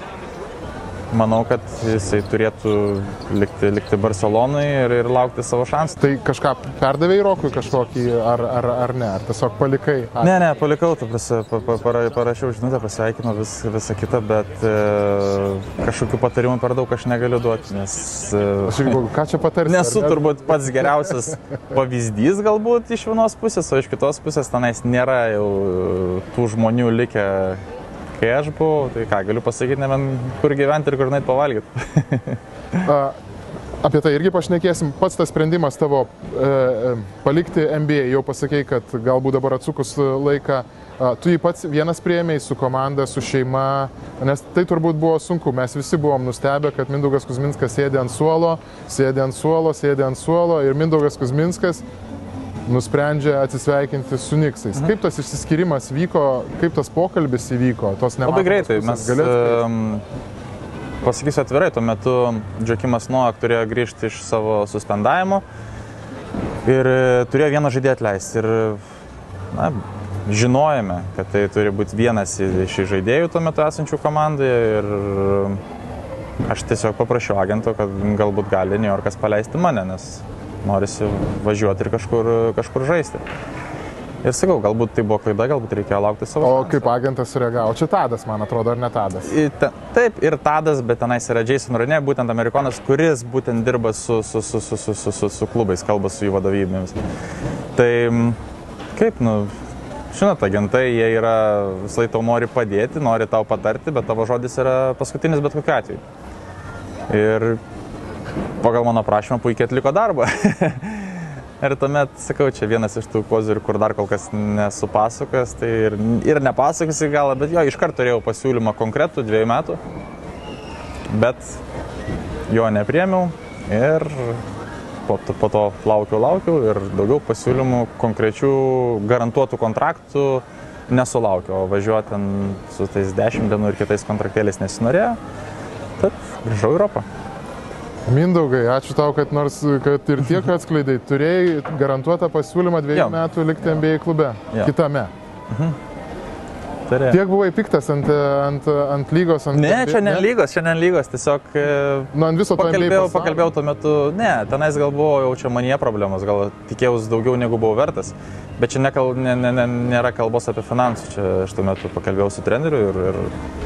manau, kad jisai turėtų likti, likti Barcelonai ir, ir laukti savo šansų. Tai kažką perdavėjai Rokui kažkokį, ar, ar, ar ne, ar tiesiog palikai? Ar... Ne, ne, palikau, tu prasa, pa, pa, para, parašiau žinutę, pasveikinau vis, visą kitą, bet e, kažkokių patarimų per daug aš negaliu duoti, nes... E, aš jau, ką čia patarsi? Nesu turbūt pats geriausias pavyzdys galbūt iš vienos pusės, o iš kitos pusės tenais nėra jau tų žmonių likę, kai aš buvau, tai ką, galiu pasakyti, ne vien kur gyventi ir kur nait pavalgyti. Apie tai irgi pašnekėsim. Pats tas sprendimas tavo e, palikti N B A, jau pasakei, kad galbūt dabar atsukus laiką, a, tu jį pats vienas priėmėjai su komanda, su šeima, nes tai turbūt buvo sunku. Mes visi buvom nustebę, kad Mindaugas Kuzminskas sėdė ant suolo, sėdė ant suolo, sėdė ant suolo ir Mindaugas Kuzminskas nusprendžia atsisveikinti su Knicksais. Mhm. Kaip tas išsiskyrimas vyko, kaip tas pokalbis įvyko? Labai greitai. Mes, um, pasakysiu atvirai, tuo metu Joakimas Noah turėjo grįžti iš savo suspendavimo ir turėjo vieną žaidėją atleisti. Ir na, žinojame, kad tai turi būti vienas iš žaidėjų tuo metu esančių komandai ir aš tiesiog paprašiau agento, kad galbūt gali New Yorkas paleisti mane, nes norisi važiuoti ir kažkur, kažkur žaisti. Ir sakau, galbūt tai buvo klaida, galbūt reikėjo laukti savo. O šansą. Kaip agentas reagavo? Čia Tadas, man atrodo, ar ne Tadas? I, ta, taip, ir Tadas, bet tenais yra Jason Ronė, būtent amerikonas, kuris būtent dirba su, su, su, su, su, su, su, su klubais, kalba su jų vadovybėmis. Tai kaip, nu, žinot, agentai, jie yra, visai tau nori padėti, nori tau patarti, bet tavo žodis yra paskutinis bet kokiu atveju. Ir pagal mano prašymą puikiai atliko darbą. Ir tuomet, sakau, čia vienas iš tų kozirių, kur dar kol kas nesupasakas, tai ir, ir nepasakas į galą, bet jo, iškart turėjau pasiūlymą konkretų dviejų metų, bet jo nepriėmiau ir po to, po to laukiau, laukiau ir daugiau pasiūlymų konkrečių garantuotų kontraktų nesulaukiau, o važiuoti ten su tais dešimt dienų ir kitais kontraktėliais nesinorėjo, tad grįžau į Europą. Mindaugai, ačiū tau, kad nors kad ir tiek atskleidai, turėjai garantuotą pasiūlymą dviejų metų likti N B A klube, jo. Kitame. Mhm. Tiek buvai piktas ant, ant, ant lygos? Ant ne, čia ne lygos, čia ne lygos, tiesiog nu, ant viso pakalbėjau, pakalbėjau tuo metu, ne, tenais gal buvo jau čia manyje problemos, gal tikėjausi daugiau negu buvau vertas, bet čia nekal, ne, ne, ne, nėra kalbos apie finansų, čia aš tuo metu pakalbėjau su treneriu ir, ir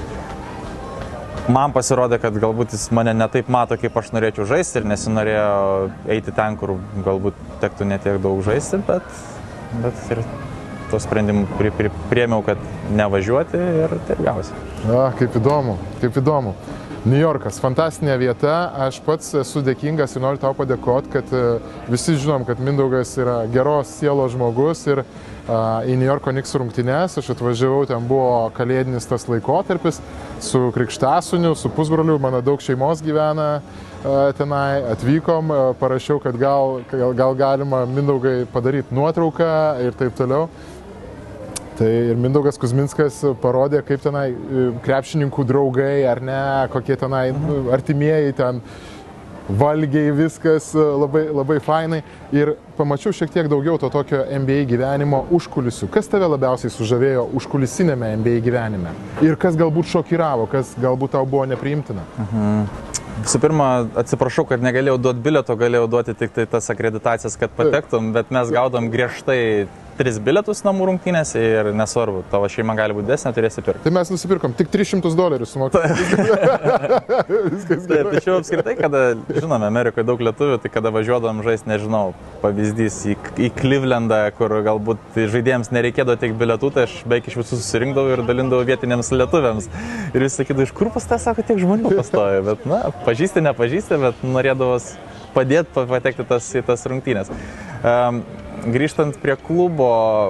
man pasirodė, kad galbūt jis mane ne taip mato, kaip aš norėčiau žaisti ir nesinorėjo eiti ten, kur galbūt tektų netiek daug žaisti, bet, bet ir to sprendimu pri, pri, priėmiau, kad nevažiuoti ir taip gausi. A, kaip įdomu, kaip įdomu. New Yorkas, fantastinė vieta, aš pats esu dėkingas ir noriu tau padėkoti, kad visi žinom, kad Mindaugas yra geros sielos žmogus ir uh, į New Yorko Knicks rungtynes, aš atvažiavau, ten buvo kalėdinis tas laikotarpis su krikštasuniu, su pusbroliu, mano daug šeimos gyvena uh, tenai, atvykom, uh, parašiau, kad gal, gal, gal galima Mindaugai padaryti nuotrauką ir taip toliau. Tai ir Mindaugas Kuzminskas parodė, kaip tenai krepšininkų draugai ar ne, kokie tenai mhm. artimieji ten valgiai, viskas labai, labai fainai. Ir pamačiau šiek tiek daugiau to tokio N B A gyvenimo užkulisių. Kas tave labiausiai sužavėjo užkulisinėme N B A gyvenime? Ir kas galbūt šokiravo, kas galbūt tau buvo nepriimtina? Mhm. Visų pirma, atsiprašau, kad negalėjau duoti bilieto, galėjau duoti tik tai tas akreditacijas, kad patektum, bet mes gaudom griežtai tris bilietus namų rungtynėse ir nesvarbu, tavo šeima gali būti desnė, turėsi pirkti. Tai mes nusipirkom tik tris šimtus dolerių sumokėti. Viskas gerai. Tačiau apskritai, kada, žinome, Amerikoje daug lietuvių, tai kada važiuodam žaisti, nežinau, pavyzdys į, į Clevelandą, kur galbūt žaidėjams nereikėdavo tiek bilietų, tai aš beveik iš visų susirinkdavau ir dalindavau vietiniams lietuviams. Ir vis sakydavau, iš kur pas tą, sako, tiek žmonių pastoja, bet, na, pažįsti, nepažįsti, bet norėdavos padėti patekti tas, į tas rungtynės. Um, grįžtant prie klubo,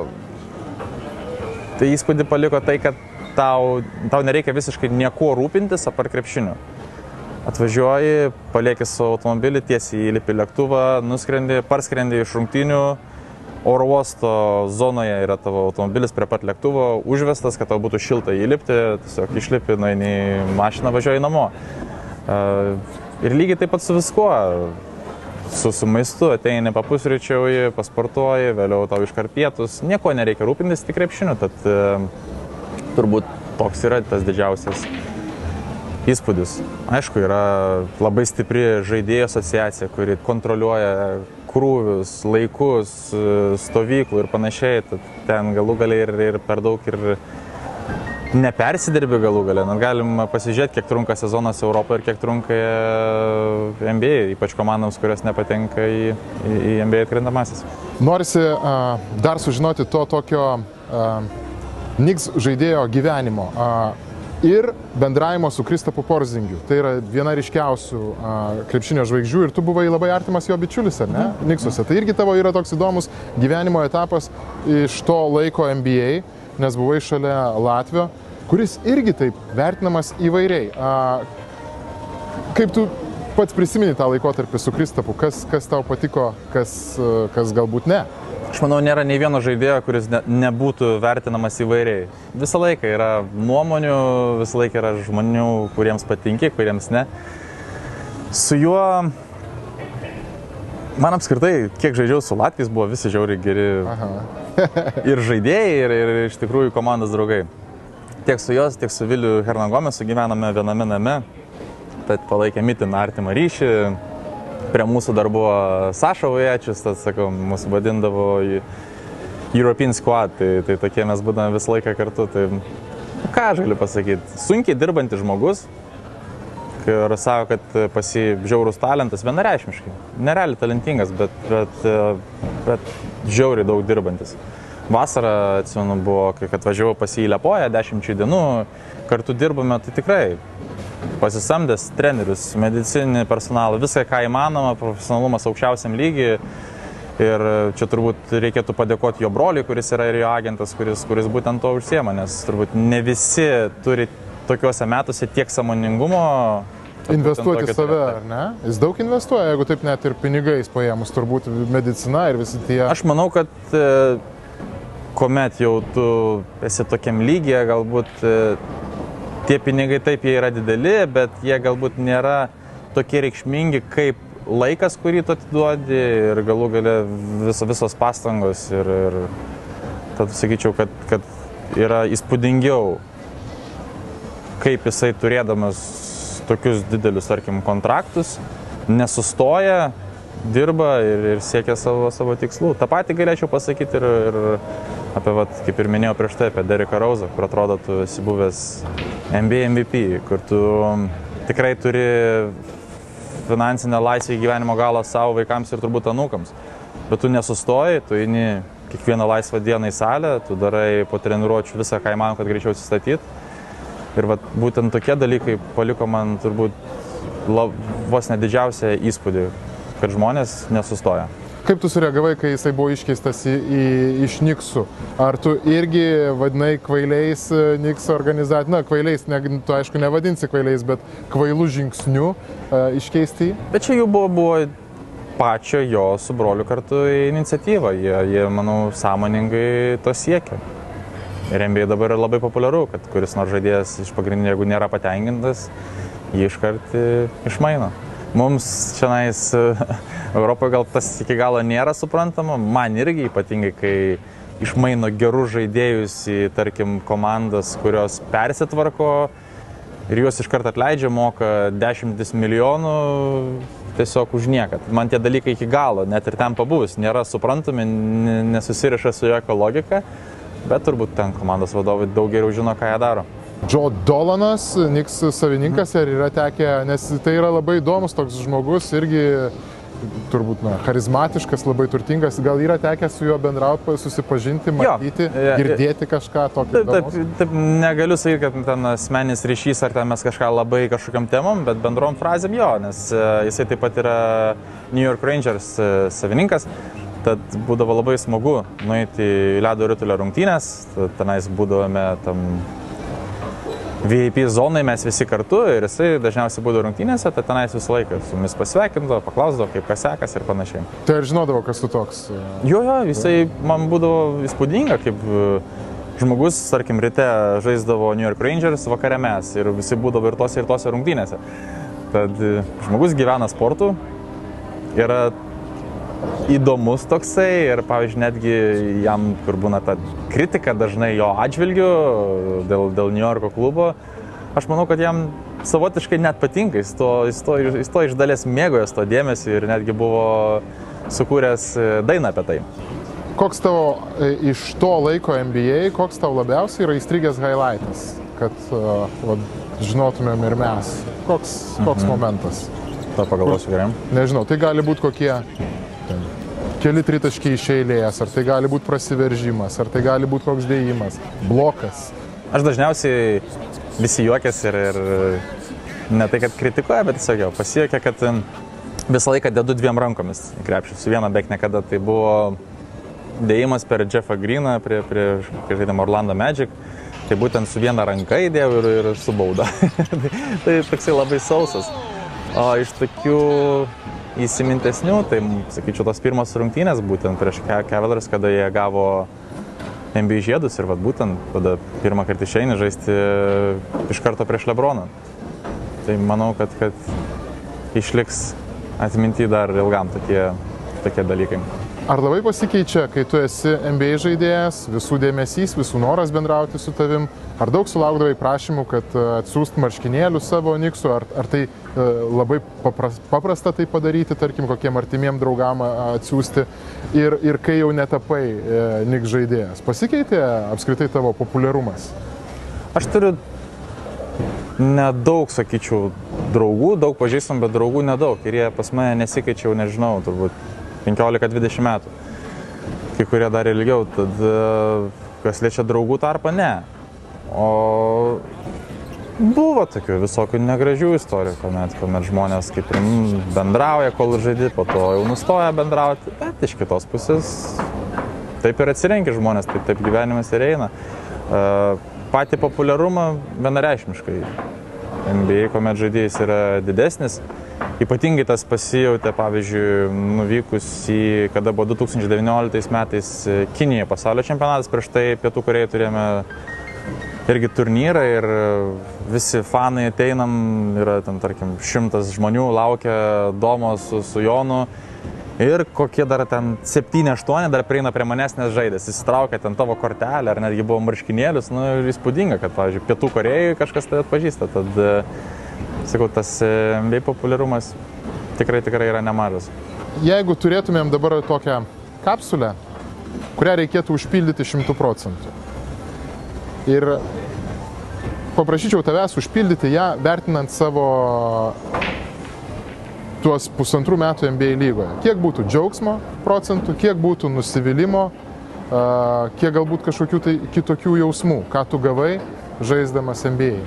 tai įspūdį paliko tai, kad tau, tau nereikia visiškai nieko rūpintis apart krepšiniu. Atvažiuoji, palieki savo automobilį, tiesiai įlipi lėktuvą, nuskrendi, parskrendi iš rungtynių, oro uosto zonoje yra tavo automobilis prie pat lėktuvo, užvestas, kad tau būtų šilta įlipti, tiesiog išlipi, nueini į mašiną, važiuoji namo. Uh, ir lygiai taip pat su viskuo. Su, su maistu ateini, papusryčiauji, pasportuoji, vėliau tau iškart pietus, nieko nereikia rūpintis, tik krepšiniu, tad e, turbūt toks yra tas didžiausias įspūdis. Aišku, yra labai stipri žaidėjų asociacija, kuri kontroliuoja krūvius, laikus, stovyklų ir panašiai, tad ten galų galiai ir, ir per daug ir nepersidirbi galų galę. Galim pasižiūrėti, kiek trunka sezonas Europoje ir kiek trunka N B A, ypač komandams, kurios nepatenka į, į, į N B A atkrintamasis. Norisi uh, dar sužinoti to tokio uh, Knicks žaidėjo gyvenimo uh, ir bendravimo su Kristapu Porzingiu. Tai yra viena ryškiausių uh, krepšinio žvaigždžių ir tu buvai labai artimas jo bičiulis, ar ne? Knicksuose. Tai irgi tavo yra toks įdomus gyvenimo etapas iš to laiko N B A, nes buvai šalia Latvio, kuris irgi taip vertinamas įvairiai. A, kaip tu pats prisimeni tą laikotarpį su Kristapu? Kas, kas tau patiko, kas, kas galbūt ne? Aš manau, nėra nei vieno žaidėjo, kuris ne, nebūtų vertinamas įvairiai. Visą laiką yra nuomonių, visą laiką yra žmonių, kuriems patinki, kuriems ne. Su juo, man apskritai, kiek žaidžiau su Latviais, buvo visi žiauriai geri ir žaidėjai, ir, ir iš tikrųjų komandos draugai. Tiek su jos, tiek su Viliu Hernagomesu gyvename viename name, tad palaikė mitin artimą ryšį. Prie mūsų dar buvo Saša Vaječius, tad sakau, mūsų vadindavo European Squad, tai, tai tokie mes būdame visą laiką kartu. Tai ką aš galiu pasakyti? Sunkiai dirbantis žmogus, ir savo, kad pas jį žiaurus talentas, vienareikšmiškai. Nerealiai talentingas, bet, bet, bet žiauriai daug dirbantis. Vasarą, atsimenu, buvo, kai atvažiavau pas jį į Liepoją, dešimčiai dienų, kartu dirbame, tai tikrai pasisamdęs trenerius, medicininį personalą, viską, ką įmanoma, profesionalumas aukščiausiam lygiai. Ir čia turbūt reikėtų padėkoti jo broliui, kuris yra ir jo agentas, kuris, kuris būtent to užsiema, nes turbūt ne visi turi tokiuose metuose tiek sąmoningumo. Investuoti į save, ar ne? Jis daug investuoja, jeigu taip net ir pinigais paėmus, turbūt medicina ir visi tie... Aš manau, kad e, kuomet jau tu esi tokiam lygyje, galbūt e, tie pinigai taip jie yra dideli, bet jie galbūt nėra tokie reikšmingi kaip laikas, kurį tu atiduodi ir galų gale vis, visos pastangos. Ir, ir tad sakyčiau, kad, kad yra įspūdingiau, kaip jisai turėdamas tokius didelius, tarkim, kontraktus, nesustoja, dirba ir, ir siekia savo, savo tikslų. Ta patį galėčiau pasakyti ir, ir apie, vat, kaip ir minėjau prieš tai, apie Derriką Rose'ą, kur atrodo tu esi buvęs N B A M V P, kur tu tikrai turi finansinę laisvę į gyvenimo galą savo vaikams ir turbūt anūkams. Bet tu nesustoji, tu eini kiekvieną laisvą dieną į salę, tu darai po treniruočių visą, ką įmanoma, kad greičiau atsistatyti. Ir vat, būtent tokie dalykai paliko man turbūt lab, vos ne didžiausią įspūdį, kad žmonės nesustoja. Kaip tu sureagavai, kai jisai buvo iškeistas į, į, iš Knicksų? Ar tu irgi vadinai kvailiais Knicks organizacijų? Na, kvailiais, ne, tu aišku nevadinsi kvailiais, bet kvailų žingsnių uh, iškeisti? Bet čia jau buvo, buvo pačio jo su broliu kartu iniciatyva. Jie, jie, manau, sąmoningai to siekia. Ir N B A dabar yra labai populiaru, kad kuris nors žaidėjas iš pagrindinio, jeigu nėra patenkintas, jį iškart išmaino. Mums šiandien Europoje gal tas iki galo nėra suprantama, man irgi ypatingai, kai išmaino gerus žaidėjus į, tarkim, komandas, kurios persitvarko ir juos iškart atleidžia, moka dešimtis milijonų tiesiog už nieką. Man tie dalykai iki galo, net ir ten pabuvus, nėra suprantami, nesusiriša su jokio logika, bet turbūt ten komandos vadovai daug geriau žino, ką jie daro. Joe Dolanas, Knicks savininkas, ar yra tekę, nes tai yra labai įdomus toks žmogus, irgi turbūt na, charizmatiškas, labai turtingas, gal yra tekę su juo bendrauti, susipažinti, matyti, jo, girdėti kažką tokio įdomus? Taip, taip, negaliu sakyti, kad ten asmeninis ryšys ar ten mes kažką labai kažkokiam temom, bet bendrom frazėm jo, nes jisai taip pat yra New York Rangers savininkas, tad būdavo labai smagu nueiti į ledo ritulio rungtynės, tenais būdavome tam V I P zonai mes visi kartu ir jisai dažniausiai būdavo rungtynėse, tai tenais visą laiką su mumis pasveikindavo, paklausdavo, kaip kas sekas ir panašiai. Tai ir žinodavo, kas tu toks? Jo, jo, jisai man būdavo įspūdinga, kaip žmogus, tarkim, ryte žaisdavo New York Rangers, vakare mes ir visi būdavo ir tose ir tose rungtynėse. Tad žmogus gyvena sportu, yra įdomus toksai ir, pavyzdžiui, netgi jam, kur būna ta kritika dažnai jo atžvilgiu dėl, dėl New Yorko klubo, aš manau, kad jam savotiškai net patinka, jis to, jis to, jis to iš dalies mėgojas to dėmesį ir netgi buvo sukūręs dainą apie tai. Koks tavo iš to laiko N B A, koks tau labiausiai yra įstrigęs highlightas, kad uh, va, žinotumėm ir mes? Koks, koks mhm. momentas? Ta pagalvosiu gerai. Nežinau, tai gali būti kokie keli tritaškiai iš eilės, ar tai gali būti prasiveržimas, ar tai gali būti koks dėjimas, blokas. Aš dažniausiai visi juokėsi ir, ir ne tai, kad kritikuoja, bet tiesiog jau pasijuokia, kad visą laiką dedu dviem rankomis į krepšį. Su viena beveik niekada. Tai buvo dėjimas per Jeffą Greeną prie, prie, prie žaidimo Orlando Magic. Tai būtent su viena ranka įdėjau ir, ir su bauda. Tai toksai labai sausas. O iš tokių įsimintesnių, tai, sakyčiau, tos pirmos rungtynės būtent prieš Cavaliers, kada jie gavo N B A žiedus ir vat, būtent tada pirmą kartą išeini žaisti iš karto prieš LeBroną. Tai manau, kad, kad išliks atminty dar ilgam tokie, tokie dalykai. Ar labai pasikeičia, kai tu esi N B A žaidėjas, visų dėmesys, visų noras bendrauti su tavim? Ar daug sulaukdavai prašymų, kad atsiųst marškinėlių savo Knicksų, ar, ar tai labai papras, paprasta tai padaryti, tarkim, kokiem artimiem draugam atsiųsti ir, ir kai jau netapai Knicks žaidėjas? Pasikeitė apskritai tavo populiarumas? Aš turiu nedaug, sakyčiau, draugų, daug pažįstam, bet draugų nedaug ir jie pas mane nesikeičiau, nežinau, turbūt penkiolika dvidešimt metų. Kai kurie dar ilgiau, tad kas liečia draugų tarpą, ne. O buvo tokių visokių negražių istorijų, kuomet, kuomet žmonės kaip ir bendrauja, kol žaidi, po to jau nustoja bendrauti, bet iš kitos pusės taip ir atsirenki žmonės, taip, taip gyvenimas ir eina. Patį populiarumą vienareikšmiškai. N B A, kuomet žaidėjas yra didesnis, ypatingai tas pasijautė, pavyzdžiui, nuvykus į, kada buvo du tūkstančiai devynioliktais metais Kinijoje pasaulio čempionatas, prieš tai Pietų Korėjoje turėjome irgi turnyrą ir visi fanai ateinam, yra ten, tarkim, šimtas žmonių laukia Domo su, su Jonu ir kokie dar ten septyni aštuoni dar prieina prie manęs, nes žaidės, įsitraukia ten tavo kortelę ar netgi buvo marškinėlius, nu ir įspūdinga, kad, pavyzdžiui, Pietų Korėjoje kažkas tai atpažįsta, tad sakau, tas N B A populiarumas tikrai, tikrai yra nemažas. Jeigu turėtumėm dabar tokią kapsulę, kurią reikėtų užpildyti šimtų procentų. Ir paprašyčiau tavęs užpildyti ją, vertinant savo tuos pusantrų metų N B A lygoje. Kiek būtų džiaugsmo procentų, kiek būtų nusivylimo, kiek galbūt kažkokių tai kitokių jausmų, ką tu gavai žaisdamas N B A.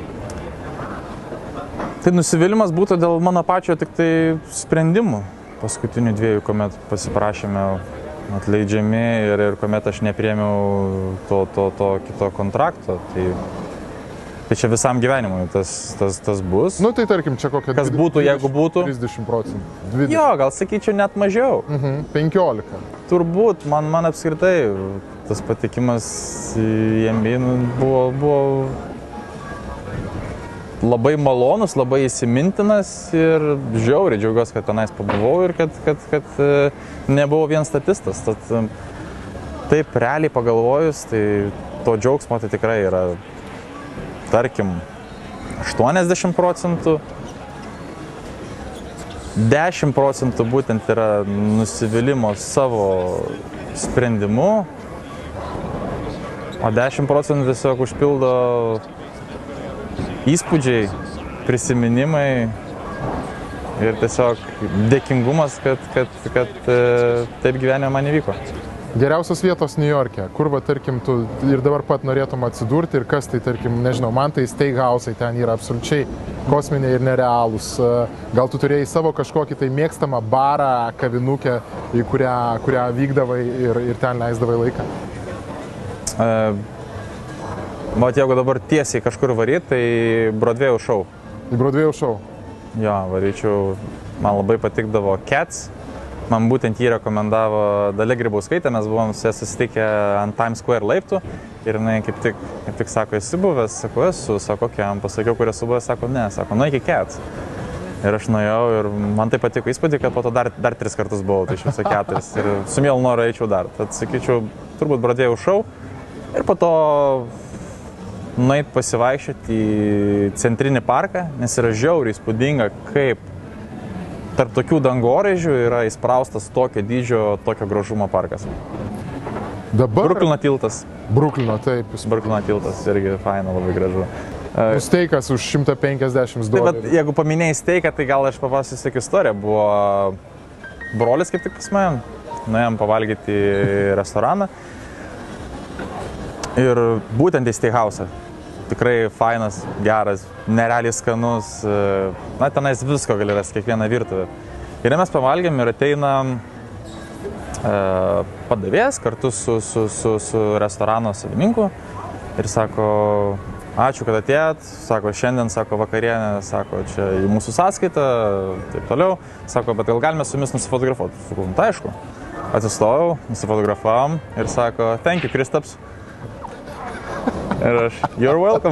Tai nusivylimas būtų dėl mano pačio tik tai sprendimų paskutinių dviejų, kuomet pasiprašėme atleidžiami ir, ir kuomet aš nepriėmiau to, to, to kito kontrakto. Tai, tai čia visam gyvenimui tas, tas, tas bus. Nu tai tarkim, čia kokia... Kas būtų, jeigu būtų? trisdešimt procentų. dvidešimt. Jo, gal sakyčiau net mažiau. Mhm, penkiolika. Turbūt, man, man apskritai tas patikimas į N B A nu, buvo, buvo labai malonus, labai įsimintinas ir žiauriai džiaugiuosi, kad tenais pabuvau ir kad, kad, kad nebuvau vien statistas. Tad, taip realiai pagalvojus, tai to džiaugsmo tai tikrai yra, tarkim, aštuoniasdešimt procentų. dešimt procentų būtent yra nusivylimo savo sprendimu, o dešimt procentų tiesiog užpildo įspūdžiai, prisiminimai ir tiesiog dėkingumas, kad, kad, kad taip gyvenime man įvyko. Geriausios vietos Niujorke, kur, va, tarkim, tu ir dabar pat norėtum atsidurti ir kas tai, tarkim, nežinau, man tai steakhouse ten yra absoliučiai kosminiai ir nerealūs. Gal tu turėjai savo kažkokį tai mėgstamą barą, kavinukę, į kurią, kurią vykdavai ir, ir ten leisdavai laiką? E, mat, jeigu dabar tiesiai kažkur varyt, tai Broadway'o šou. Į Broadway'o šou? Jo, varyčiau, man labai patikdavo Cats. Man būtent jį rekomendavo Dalia Grybauskaitė, mes buvom su ja susitikę ant Times Square laiptų ir jinai kaip tik, kaip tik sako, esi buvęs, sako, esu, sako, kiam, pasakiau, kur esu buvęs, sako, ne, sako, nu iki Cats. Ir aš nuėjau ir man tai patiko įspūdį, kad po to dar, dar tris kartus buvau, tai iš viso keturis ir su mielu noru eičiau dar. Tad sakyčiau, turbūt Broadway'o šou ir po to nueit pasivaikščioti į centrinį parką, nes yra žiauriai įspūdinga, kaip tarp tokių dangoraižių yra įspraustas tokio dydžio, tokio gražumo parkas. Dabar... Bruklino tiltas. Bruklino, taip. Bruklino tiltas irgi faina, labai gražu. Steikas už šimtą penkiasdešimt dolerių. Taip, jeigu paminėjai steiką, tai gal aš papasakosiu tokią istoriją. Buvo brolis kaip tik pas mane, nuėjom pavalgyti į restoraną ir būtent į steakhouse. Tikrai fainas, geras, nerealiai skanus, na, tenais visko gali rasti, kiekvieną virtuvę. Ir mes pavalgėm ir ateina e, padavėjas kartu su, su, su, su restorano savininku ir sako, ačiū, kad atėjot, sako, šiandien, sako, vakarienė, sako, čia į mūsų sąskaitą, taip toliau, sako, bet gal galime su jumis nusifotografuoti. Sakau, tai aišku, atsistojau, nusifotografavom ir sako, thank you, Kristaps. Ir aš, you're welcome.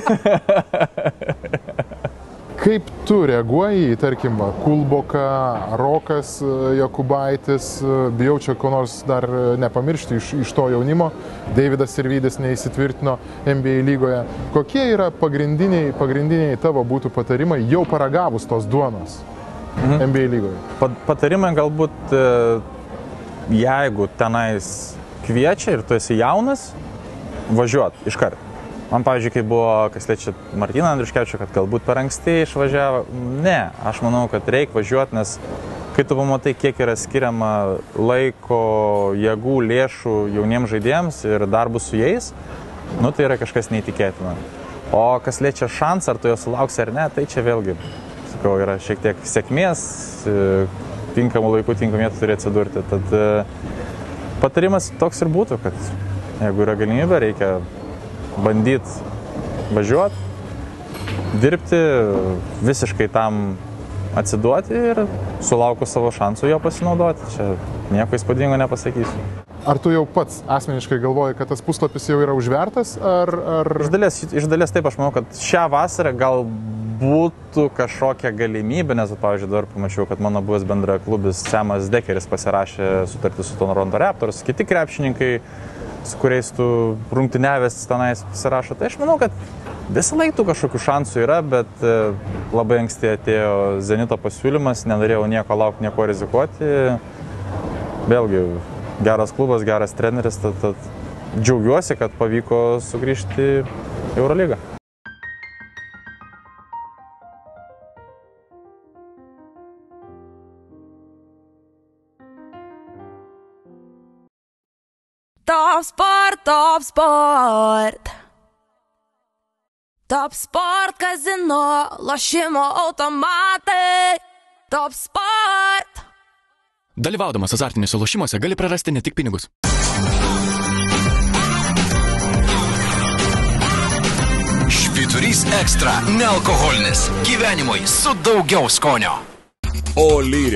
Kaip tu reaguoji į, tarkim, Kulboką, Rokas Jokubaitis, bijau čia ko nors dar nepamiršti iš, iš to jaunimo, Deividas Sirvydis neįsitvirtino N B A lygoje. Kokie yra pagrindiniai, pagrindiniai tavo būtų patarimai jau paragavus tos duonos mhm. N B A lygoje? Patarimai galbūt, jeigu tenais kviečia ir tu esi jaunas, važiuot iškart. Man, pavyzdžiui, kai buvo, kas liečia Martyną Andriuškevičių, kad galbūt per anksti išvažiavo, ne, aš manau, kad reikia važiuoti, nes kai tu pamatai, kiek yra skiriama laiko, jėgų, lėšų jauniems žaidėjams ir darbų su jais, nu tai yra kažkas neįtikėtina. O kas liečia šansą, ar tu jo sulauksi ar ne, tai čia vėlgi, sakau, yra šiek tiek sėkmės, tinkamų laikų, tinkamų vietų turi atsidurti. Tad patarimas toks ir būtų, kad jeigu yra galimybė, reikia bandyti važiuoti, dirbti, visiškai tam atsiduoti ir sulaukus savo šansų jo pasinaudoti. Čia nieko įspūdingo nepasakysiu. Ar tu jau pats asmeniškai galvoji, kad tas puslapis jau yra užvertas? Ar, ar... Iš dalies, iš dalies taip, aš manau, kad šią vasarą gal būtų kažkokia galimybė, nes, pavyzdžiui, dabar pamačiau, kad mano buvęs bendraklubis Semas Dekeris pasirašė sutartį su Toronto Raptors, kiti krepšininkai, su kuriais tu rungtyniavęs tenais pasirašo. Tai aš manau, kad visą laiką tų kažkokių šansų yra, bet labai anksti atėjo Zenito pasiūlymas, nenorėjau nieko laukti, nieko rizikuoti. Vėlgi, geras klubas, geras treneris, tad, tad džiaugiuosi, kad pavyko sugrįžti į Eurolygą. Top sport, top sport. Top sport, kazino, lošimo automatai. Top sport. Dalyvaudamas azartiniuose lošimuose gali prarasti ne tik pinigus. Švyturys ekstra, nealkoholinis. Gyvenimui su daugiau skonio. O lyris.